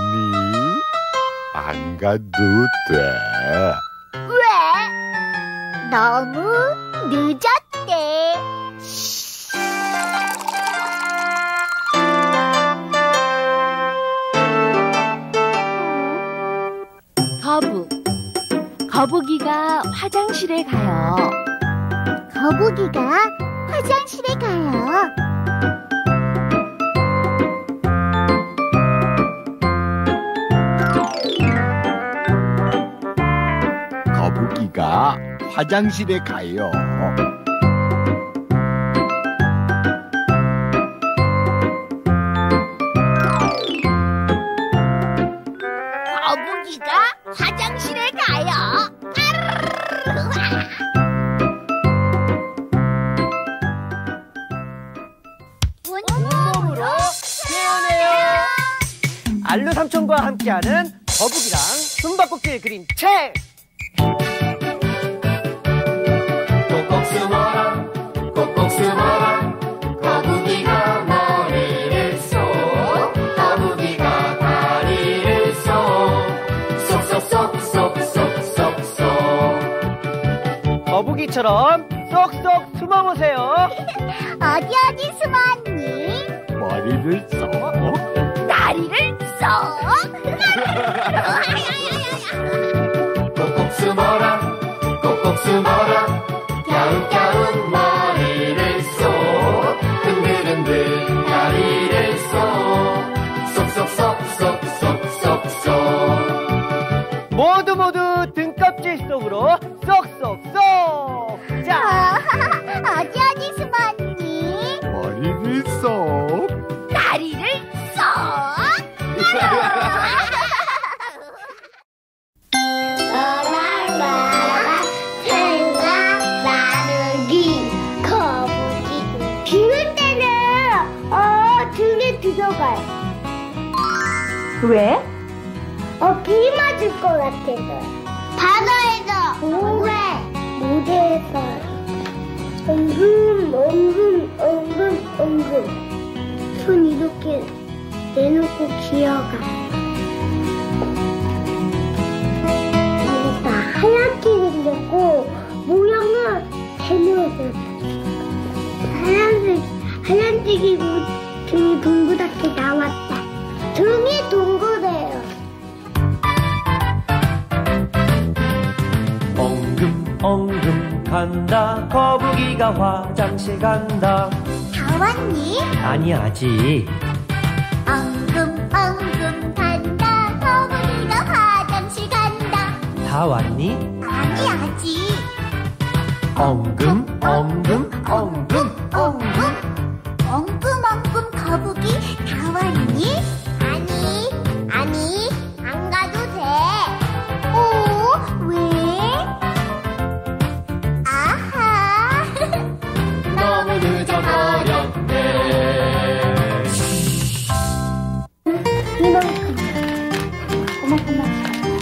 안 가도 돼. 왜? 너무 늦었대. 거북. 거북이가 화장실에 가요. 거북이가 화장실에 가요. 거북이가 화장실에 가요. 거북이가 화장실에 가요. 온몸으로 표현해요. 알루 삼촌과 함께하는 거북이랑 숨바꼭질 그린 책. 꼭꼭 숨어라, 꼭꼭 숨어라, 거북이가 머리를 쏙, 거북이가 다리를 쏙, 쏙쏙쏙쏙쏙쏙쏙. 거북이처럼 쏙쏙 숨어보세요. 어디 어디 숨었니? 머리를 써. 다리를 써. 꼭꼭 숨어라 꼭꼭 숨어라 갸웃갸웃 머리를 쏙 흔들흔들 다리를 쏙 쏙쏙쏙쏙쏙쏙쏙 모두 모두 등껍질 속으로 쏙쏙쏙. 자, 어디 어디 숨었니? 머리를 써. 다리를 써. 나랑 생각 나누기 거북이 비올 때는 어 등에 들어가요. 왜? 어 비 맞을 것 같아서. 바다에서 모래 모래에서 엉금 엉금 엉금 엉금 손 이렇게 내놓고 기어가. 여기가 하얗게 생겼고 모양은 재미없어요. 하얀색 하얀색이고 등이 동그랗게 나왔다. 등이 동그래요. 엉금 엉금 간다 거북이가 화장실 간다. 다 왔니? 아니 아직. 엉금 엉금 간다 거북이가 화장실 간다. 다 왔니? 아니 아직. 엉금 엉금 엉금 엉금 엉금 엉금 거북이 다 왔니? 아니 아니 안 가도 돼. 오 왜? 아하 너무 늦어버렸네. 이만큼 그만큼만.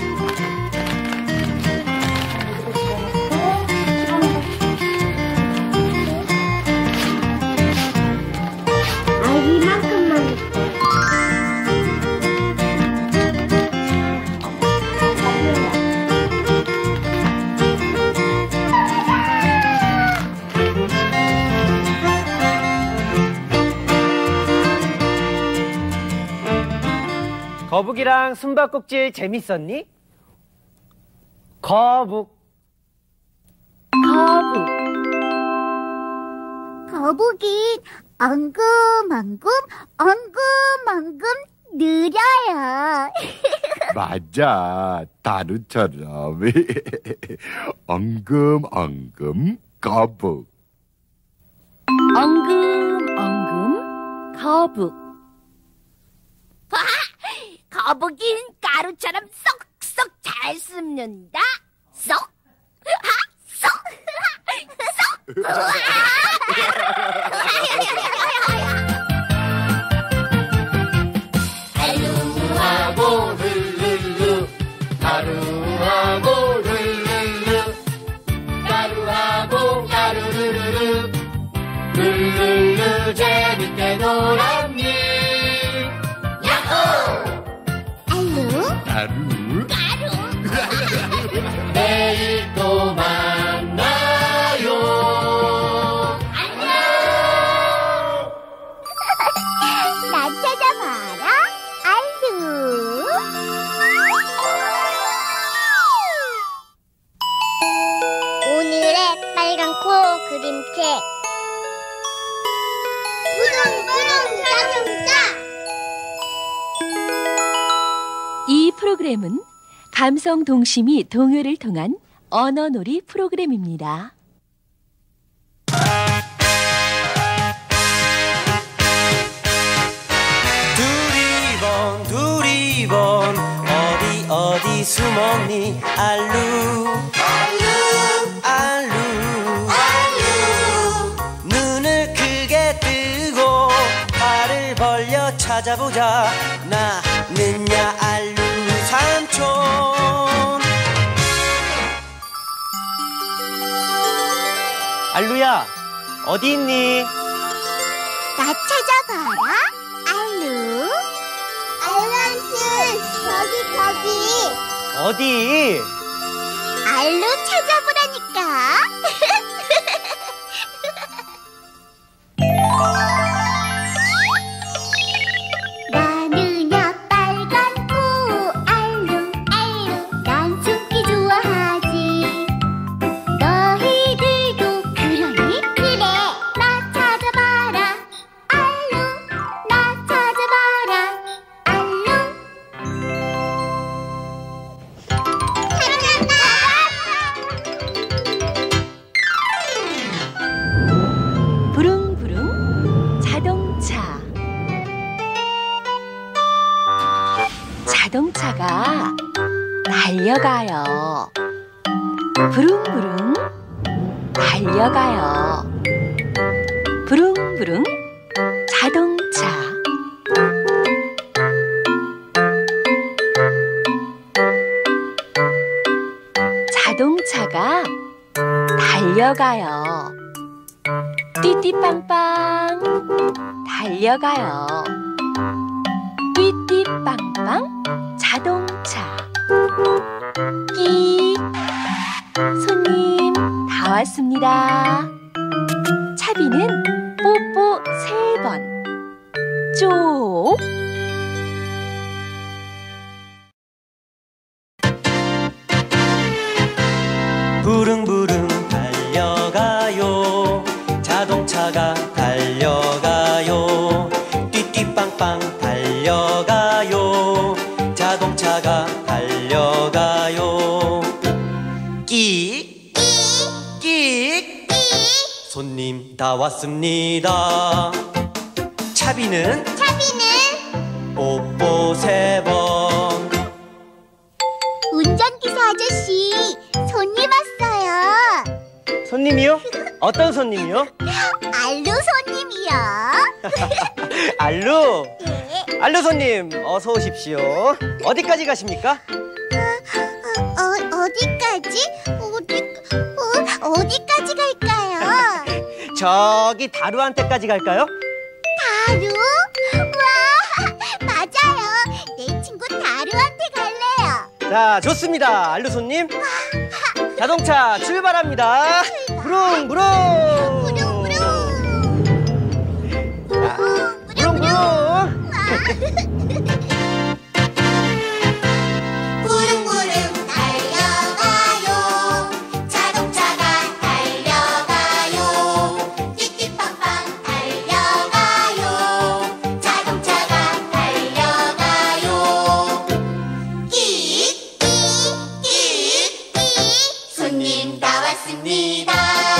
아 이만큼만. 거북이랑 숨바꼭질 재밌었니? 거북. 거북. 거북이 엉금엉금 엉금엉금 느려요. 맞아. 다루처럼. 엉금엉금 거북. 엉금 엉금 거북. 거북이는 가루처럼 쏙쏙 잘 씹는다. 쏙, 하, 쏙, 쏙. 가루하고 룰루루 가루하고 룰루루 가루하고 가루루루루 룰루루 재밌게 놀았니? 야호! 알루, 다루. 가루. 내일 또 만나요. 안녕. 나 찾아봐라. 알루. 오늘의 빨간 코 그림책. 부릉부릉 자동차. 이 프로그램은 감성 동심이 동요를 통한 언어놀이 프로그램입니다. 두리번 두리번 어디 어디 숨었니? 알루 알루 알루 알루 눈을 크게 뜨고 발을 벌려 찾아보자. 나는야 알루 삼촌. 알루야 어디 있니? 나 찾아봐라. 알루. 알란스 저기 저기. 어디? 알루 찾아보라니까. 달려가요. 부릉부릉 달려가요. 부릉부릉 자동차. 자동차가 달려가요. 띠띠빵빵 달려가요. 띠띠빵빵 자동차. 끼 손님 다 왔습니다. 차비는 뽀뽀 세 번. 쪽. 부릉부릉 달려가요. 자동차가 달려가요. 띠띠빵빵 달려가요. 자동차가 달려가요. 끼, 끼, 끼. 손님 다 왔습니다. 차비는, 차비는 뽀뽀 세 번. 운전기사 아저씨, 손님 왔어요. 손님이요? 어떤 손님이요? 알루 손님이요. 알루? 네. 알루 손님, 어서 오십시오. 어디까지 가십니까? 어, 어, 어디까지? 어디, 어, 어디까지 갈까요? 저기 다루한테까지 갈까요? 다루? 와, 맞아요. 내 친구 다루한테 갈래요. 자, 좋습니다. 알루 손님. 자동차 출발합니다. 부릉 부릉. 부릉 부릉. 자, 부릉 부릉. 부릉부릉 달려가요. 자동차가 달려가요. 띠띠빵빵 달려가요. 자동차가 달려가요. 끼끼끼끼. 손님 다 왔습니다.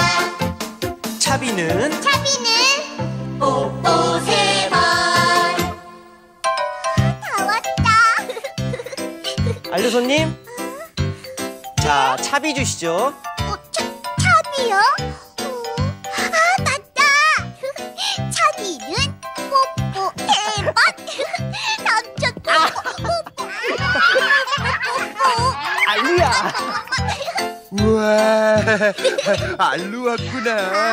차비는 차비는 뽀뽀 세 번. 다 왔다. 알루 손님. 자, 차비 주시죠. 어, 차, 차비요? 어, 아, 맞다. 차비는 뽀뽀 세 번. 삼촌 뽀뽀. 알루야. 우와, 알루 왔구나.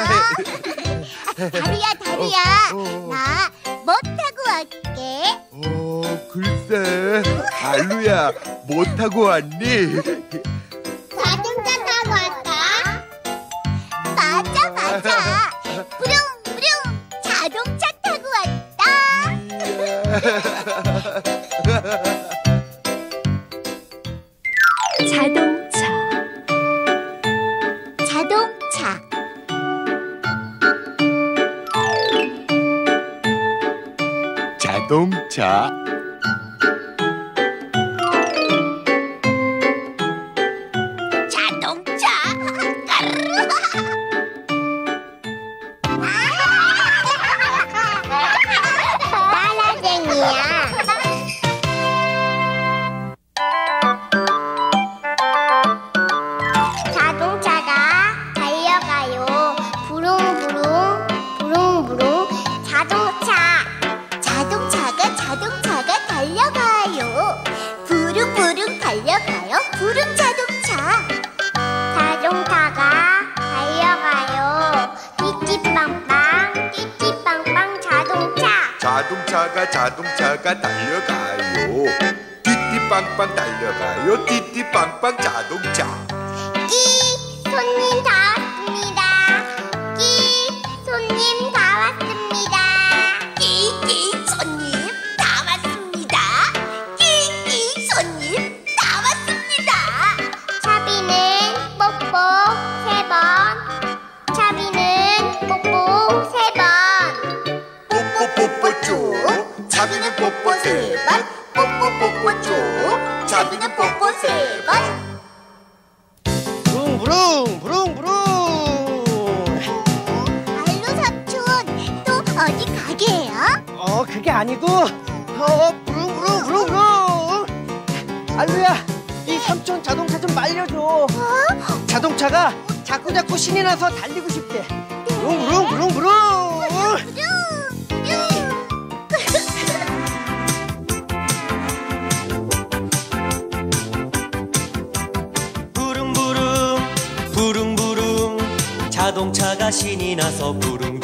다루야, 다루야. 어, 어. 나 뭐 타고 왔게? 어, 글쎄, 알루야, 뭐 타고 왔니? 자동차 타고 왔다. 맞아, 맞아. 부릉부릉 자동차 타고 왔다. 자동차. 자동차. 자동차. 자동차. 따라쟁이야. 자동차가 달려가요. 부릉부릉 부릉부릉 자동차. 자동차가 자동차가 달려가요. 부릉부릉 달려가요. 부릉 자동차. 자동차가 달려가요. 띠띠빵빵 띠띠빵빵 자동차. 자동차가 자동차가 달려가요. 띠띠빵빵 달려가요. 띠띠빵빵 자동차. 끼 손님 다 왔습니다. 끼 손님 다 왔습니다. 끼끼 손님 다 왔습니다. 끼끼 손님 다 왔습니다. 차비는 뽀뽀 세 번. 차비는 뽀뽀 세 번. 뽀뽀뽀뽀 쪽. 차비는 뽀뽀 세 번. 뽀뽀뽀뽀 쪽. 차비는 뽀뽀 세 번. 부릉부릉 부릉부릉. 알루 삼촌 또 어디 가게요? 어, 그게 아니고 어, 부릉부릉 부릉부릉. 알루야, 이 삼촌 자동차 차 좀 말려줘. 자동차가 자꾸 자꾸 신이 나서 달리고 싶대. 부릉 부릉 부릉 부릉. 부릉부릉 부릉부릉 자동차가 신이 나서 부릉부릉.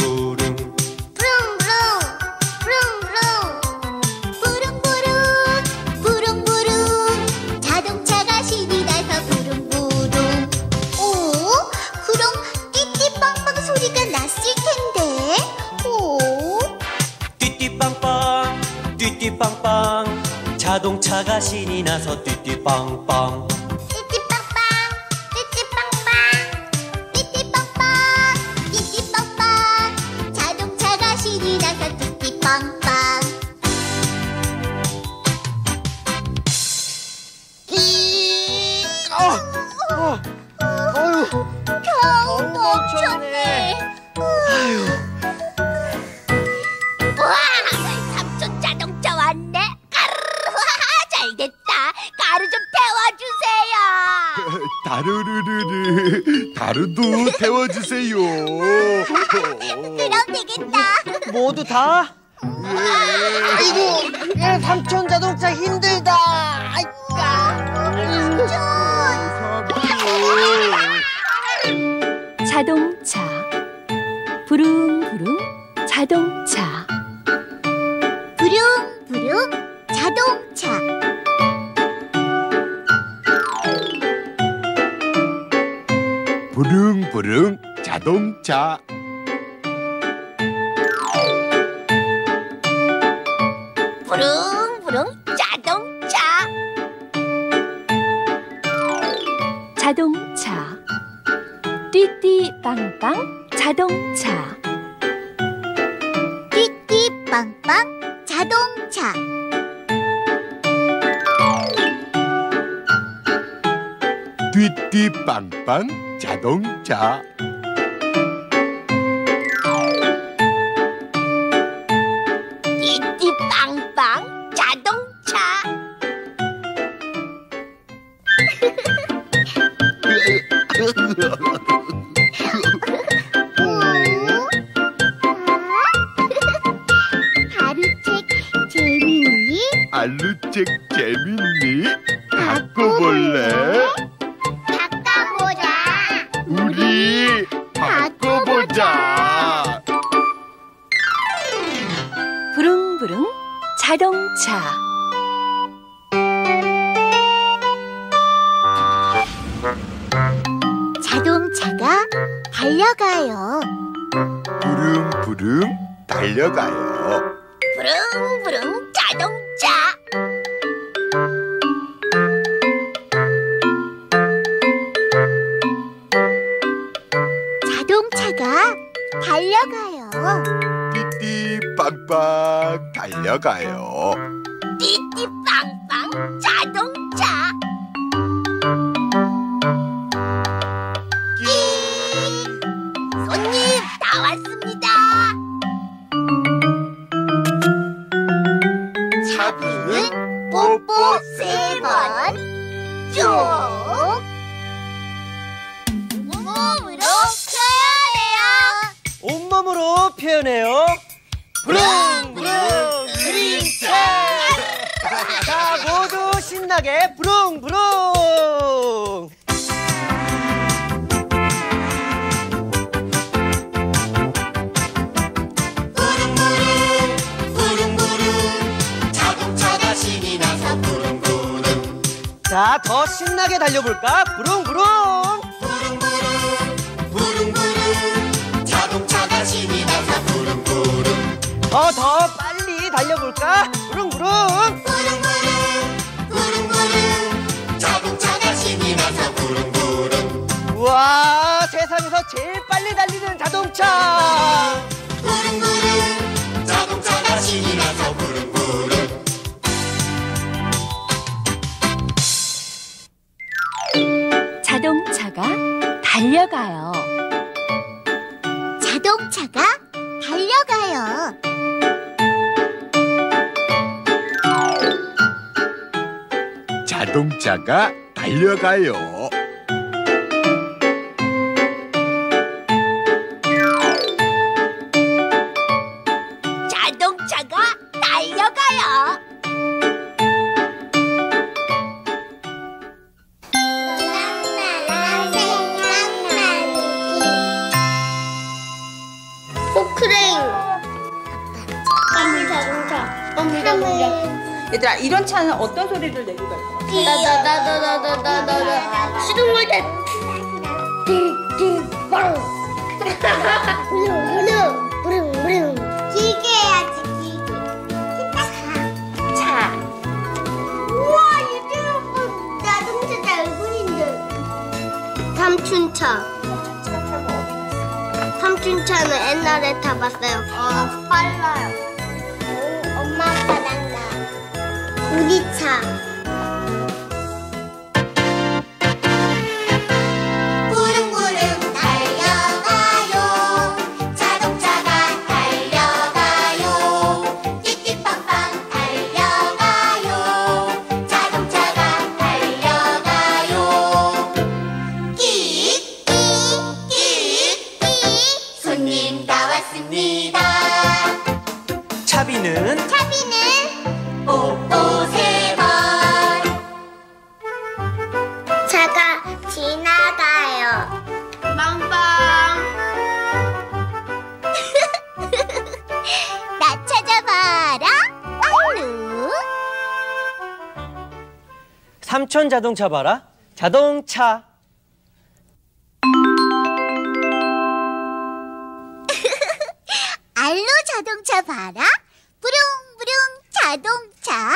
띠띠빵빵 자동차가 신이 나서 띠띠빵빵. 띠띠빵빵 띠띠빵빵 띠띠빵빵 띠띠빵빵 자동차가 신이 나서 띠띠빵빵. 띠 어, 어, 어휴, 겨우 멈췄네. 아유. 와, 삼촌 자동차 왔네. 까르르, 잘됐다. 가루 좀 태워주세요. 다루르르르 다루도 태워주세요. 그럼 되겠다. 모두 다? 아이고, 예, 삼촌 자동차 힘들다. 아이까. 자동차 부릉부릉 자동차 부릉부릉 자동차. 부릉부릉 자동차. 부릉부릉 자동차. 자동차 띠띠빵빵 자동차 띠띠빵빵 자동차. 띠띠빵빵 자동차. 띠띠빵빵 자동차. 하루책 재밌니? 알루책 재밌니? 갖고 볼래? 바꿔보자. 우리 바꿔보자. 부릉부릉 자동차 자동차가 달려가요. 부릉부릉 달려가요. 부릉부릉 자동차. 자동차가 달려가요. 띠띠빵빵 달려가요. 띠띠빵빵 자동차. 끼 손님 다 왔습니다. 차비는 뽀뽀 세 번 쭉. 몸으로 표현해요. 온몸으로 표현해요. 부릉부릉 그림책. 자, 모두 신나게 부릉부릉. 부릉부릉 부릉부릉 자동차가 신이 나서 부릉부릉. 자, 더 신나게 달려볼까? 부릉부릉. 부릉부릉 부릉부릉 자동차가 신이 나서 부릉부릉. 더 더 빨리 달려볼까? 부릉부릉. 부릉부릉 부릉부릉 자동차가 신이 나서 부릉부릉. 우와, 세상에서 제일 빨리 달리는 자동차. 부릉부릉 자동차가 신이 나서 부릉부릉. 자동차가 달려가요 자동차가 달려가요. 자동차가 달려가요. 자동차가 달려가요. 포크레인. 까물 자동차. 까물 자동차. 얘들아, 이런 차는 어떤 소리를 내고 갈까? 다다다다다다다다. 시동을 대. 띵띵빵. 부릉부릉 부릉부릉. 기계 해야지 기계. 차. 우와 얘들 오빠 자동차 달군인데. 삼춘차. 삼춘차는 옛날에 타봤어요. 아 빨라요. 엄마 아빠 난다. 우리차. 부릉부릉 달려가요. 자동차가 달려가요. 띠띠빵빵 달려가요. 자동차가 달려가요. 끽끽끽 손님 다 왔습니다. 차비는 차비는 뽀뽀 세 번. 차가 지나가요. 빵빵. 나 찾아봐라. 알루. 삼촌 자동차 봐라. 자동차. 알루 자동차 봐라. 부릉부릉 자동차.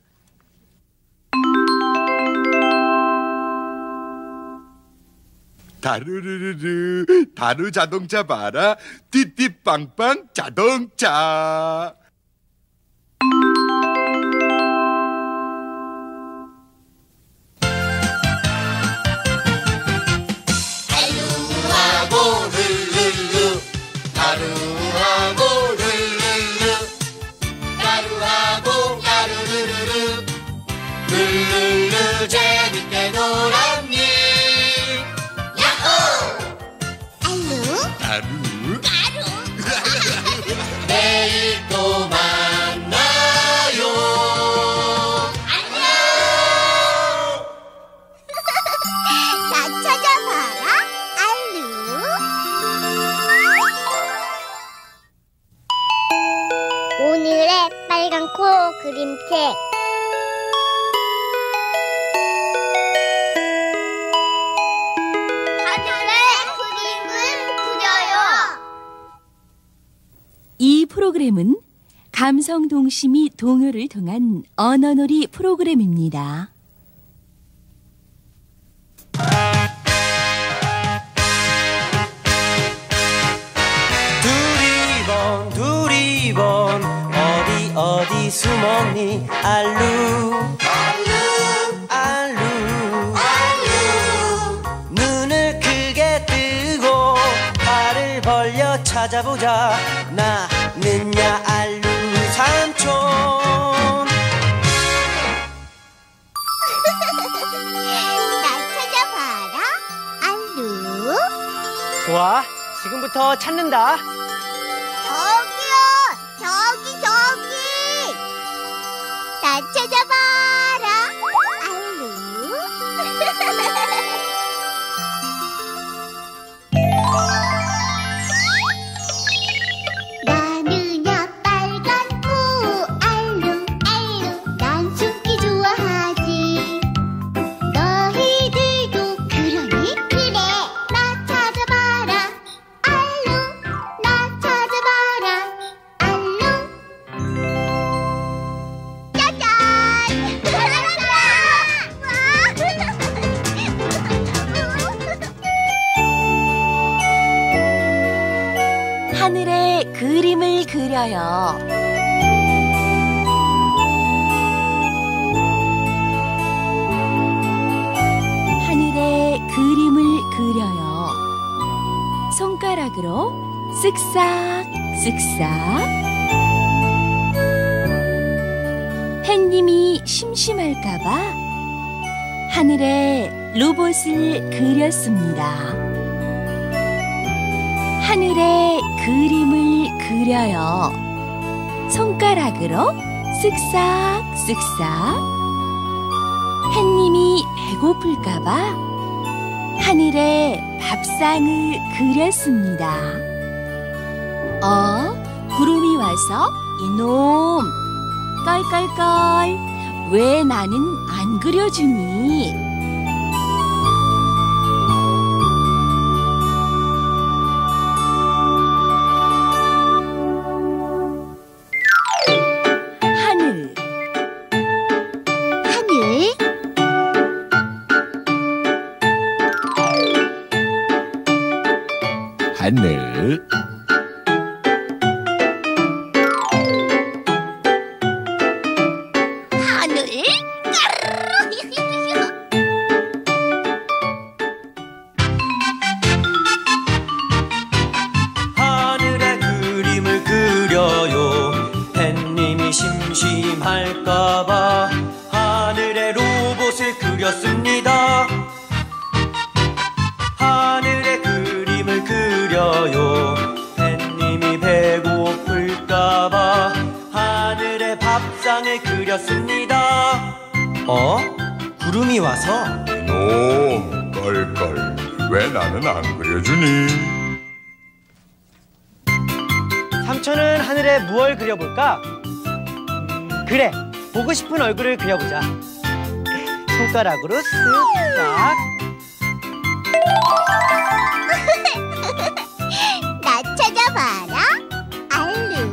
다루루루루 다루 자동차 봐라. 띠띠빵빵 자동차. 알루하고 룰루루. 가루하고 룰루루. 가루하고 가루루루루. 룰루루 재밌게 놀았니? 알루. 다루. 내일 또 만나요. 안녕. 나 찾아봐라. 알루. 오늘의 빨간 코 그림책. 하늘의 그림을 그려요. 이 프로그램은 감성동심이 동요를 통한 언어놀이 프로그램입니다. 두리번 두리번 어디 어디 숨었니? 알루 알루 알루. 눈을 크게 뜨고 팔을 벌려 찾아보자. 나는야 알루 삼촌. 나 찾아봐라. 알루. 좋아, 지금부터 찾는다. 저기요. 저기 저기. 나 찾아봐라. 알루. 나는야 빨간 코 알루 알루. 난 숨기 좋아하지. 너희들도 그러니? 그래. 나 찾아봐라. 알루. 나 찾아봐라. 알루. 짜잔. 찾았다. 하늘에 그림을 그려요. 하늘에 그림을 그려요. 손가락으로 쓱싹 쓱싹. 햇님이 심심할까봐 하늘에 로봇을 그렸습니다. 하늘에 그림을 그려요. 손가락으로 쓱싹 쓱싹. 햇님이 배고플까봐 하늘에 밥상을 그렸습니다. 어? 구름이 와서 이놈 깔깔깔. 왜 나는 안 그려주니? 하늘 하늘 하늘 하늘 하늘에 그림을 그려요. 햇님이 심심할까봐 하늘에 로봇을 그렸습니다. 하늘에 그림을 그려요. 햇님이 배고플까봐 하늘에 밥상을 그렸습니다. 어? 구름이 와서 이놈 껄껄 왜 나는 안 그려주니? 삼촌은 하늘에 무얼 그려볼까? 음, 그래, 보고 싶은 얼굴을 그려보자. 손가락으로 쓱싹. 나 찾아봐라 알루.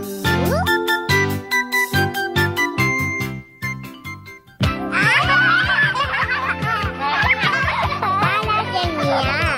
따라쟁이야.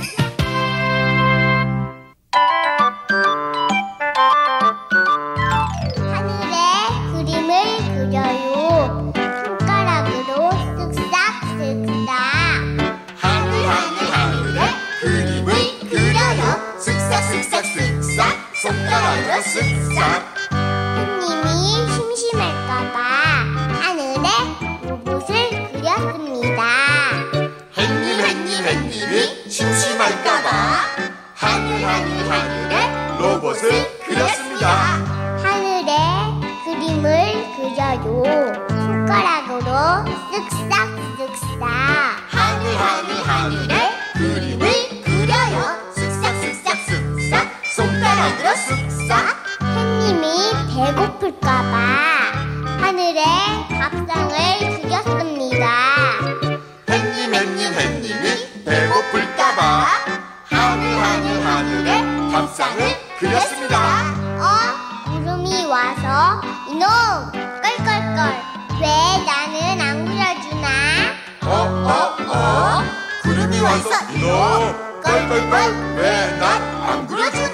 하늘에 그림을 그려요. 손가락으로 쓱싹 쓱싹. 하늘 하늘 하늘에 그림을 그려요. 쓱싹 쓱싹 쓱싹 손가락으로 쓱싹. 햇님이 심심할까봐 하늘에 로봇을 그렸습니다. 햇님 햇님 햇님이 심심할까봐 하늘 하늘 하늘에 로봇을 그렸습니다. 하늘에 그림을 그려요. 손가락으로 쓱싹 쓱싹. 하늘 하늘 하늘에 그림을 그려요. 쓱싹 쓱싹 쓱싹 손가락으로 쓱싹. 햇님이 배고플까봐 하늘에 밥상을 그렸습니다. 햇님 햇님 햇님이 배고플까봐 하늘 하늘 하늘에 밥상을 그렸습니다. 어? 구름이 와서 이놈 껄껄껄. 왜 나는 안 그려주나? 어어어 구름이 와서 이놈 껄껄껄 왜 난 안 그려주나?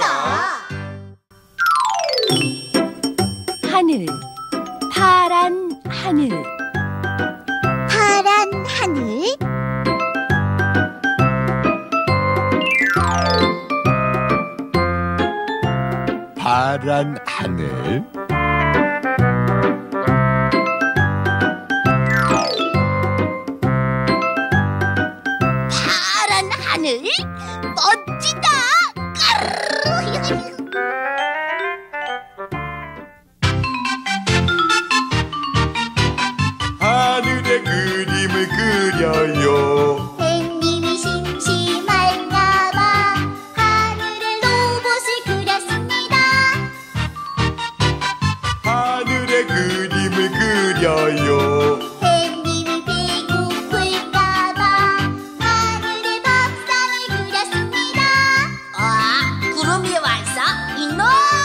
하늘 파란 하늘 파란 하늘 파란 하늘 파란 하늘 멋지다. 까르르. 하늘에 그림을 그려요. 햇님이 심심할까봐 하늘에 로봇을 그렸습니다. 하늘에 그림을 그려요. 햇님이 배고플까봐 하늘에 밥상을 그렸습니다. 아, 구름이 와서 이놈!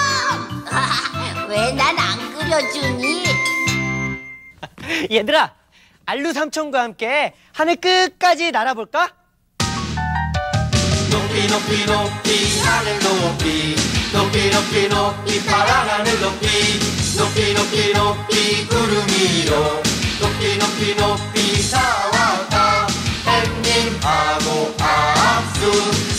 왜 난 안 그려주니? 얘들아, 알루 삼촌과 함께 하늘 끝까지 날아볼까? 높이 높이 높이 하늘 높이 높이 높이 높이 파란 하늘 높이 높이 높이 높이 구름 위로 높이 높이 높이 사왔다 햇님하고 악수.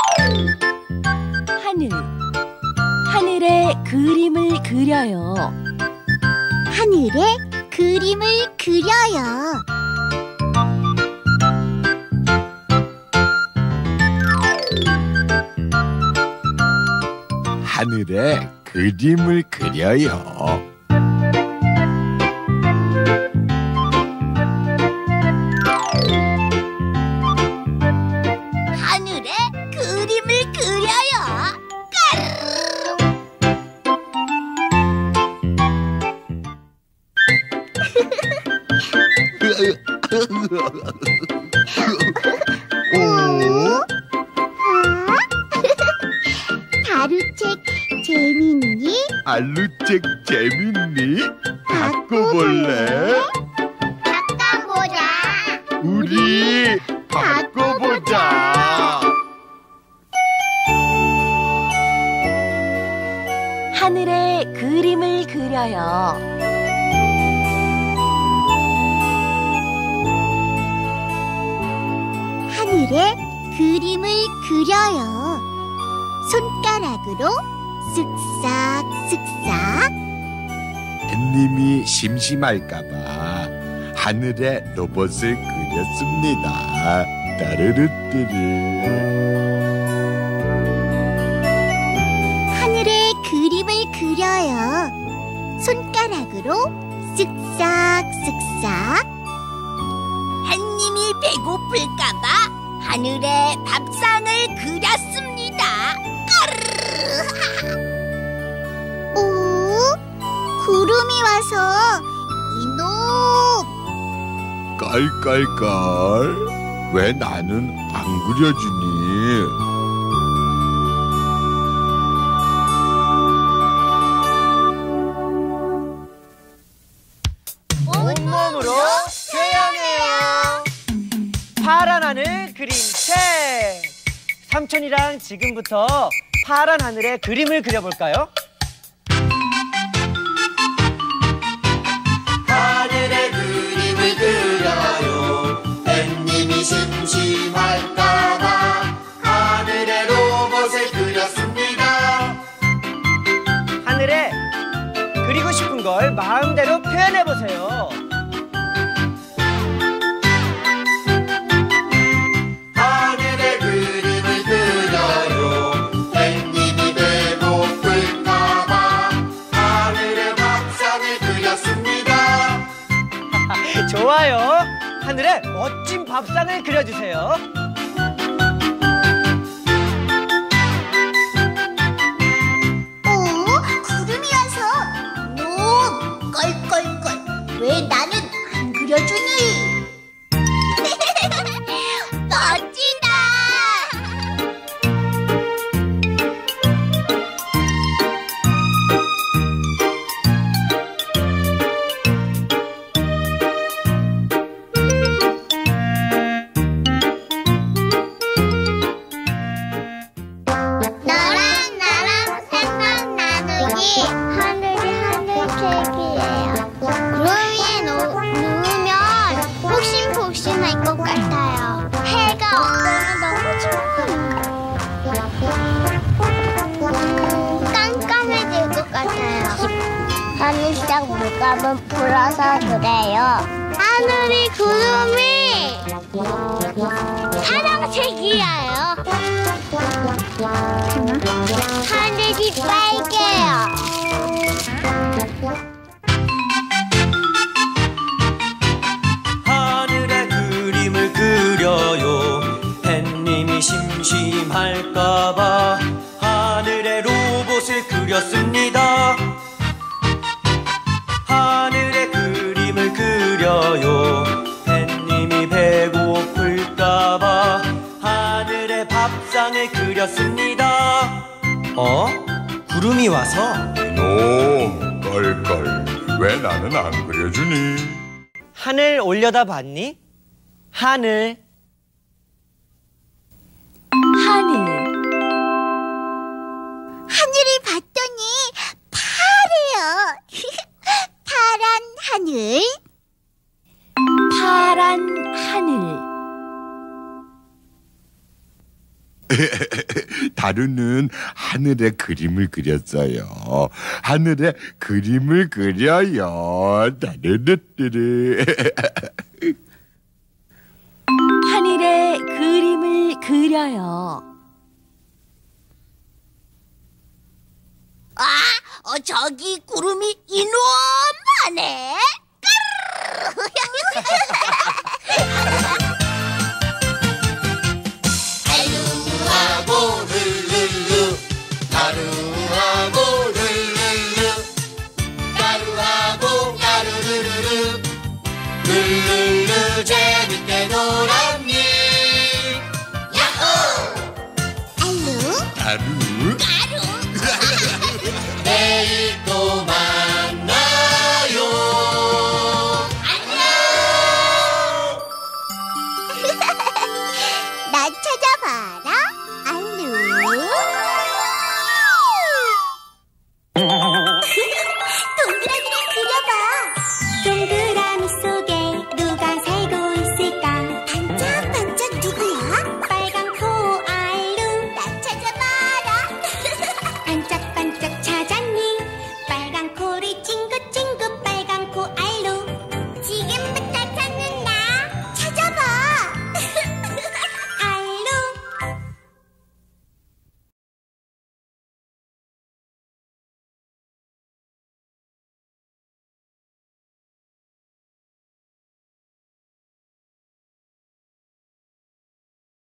하늘 하늘에 그림을 그려요. 하늘에 그림을 그려요. 하늘에 그림을 그려요. 하늘에 그림을 그려요. 바루책 재밌니? 알루책 재밌니? 바꿔볼래? 바꿔보자. 우리 바꿔보자. 하늘에 그림을 그려요. 하늘에 그림을 그려요. 손가락으로 쓱싹 쓱싹. 햇님이 심심할까봐 하늘에 로봇을 그렸습니다. 따르르뜨르. 하늘에 그림을 그려요. 손가락으로 쓱싹 쓱싹. 햇님이 배고플까봐 하늘에 밥상을 그렸습니다. 오, 구름이 와서 이놈. 깔깔깔. 왜 나는 안 그려주니? 온몸으로 표현해요. 파란 하늘 그림책. 삼촌이랑 지금부터 파란 하늘에 그림을 그려볼까요? 하늘에 그림을 그려요. 햇님이 심심할까봐 하늘에 로봇을 그렸습니다. 하늘에 그리고 싶은 걸 마음대로 표현해보세요. 하늘에 그림을 그려요. 햇님이 배고플까봐 하늘에 밥상을 그렸습니다. 좋아요. 하늘에 멋진 밥상을 그려주세요. 오, 구름이 와서 이놈. 껄껄껄. 왜 나는 안 그려주니? 멋지다. 너랑 나랑 생각 나누기. 하늘이 하늘책이에요. 구름 위에 누, 누우면 폭신폭신할 것 같아요. 해가 없으면 너무 좋아요. 음, 깜깜해질 것 같아요. 하늘색 물감은 불어서 그래요. 하늘이 구름이 파란색이에요. 하늘이 빨개요. 하늘에 그림을 그려요. 햇님이 심심할까봐 하늘에 로봇을 그렸습니다. 하늘에 그림을 그려요. 햇님이 배고플까봐 하늘에 밥상을 그렸습니다. 어? 구름이 와서? 이놈 깔깔. 왜 나는 안 그려주니? 하늘 올려다 봤니? 하늘. 하늘. 하늘을 봤더니 파래요. 파란 하늘. 파란 하늘. 다루는 하늘에 그림을 그렸어요. 하늘에 그림을 그려요. 다루르르르. 하늘에 그림을 그려요. 아, 어, 저기 구름이 이놈하네. 하루하고 룰루루 하루하고 룰루루 하루하고 까루루루루 룰루루 재밌게 놀았니 야호 알루 다루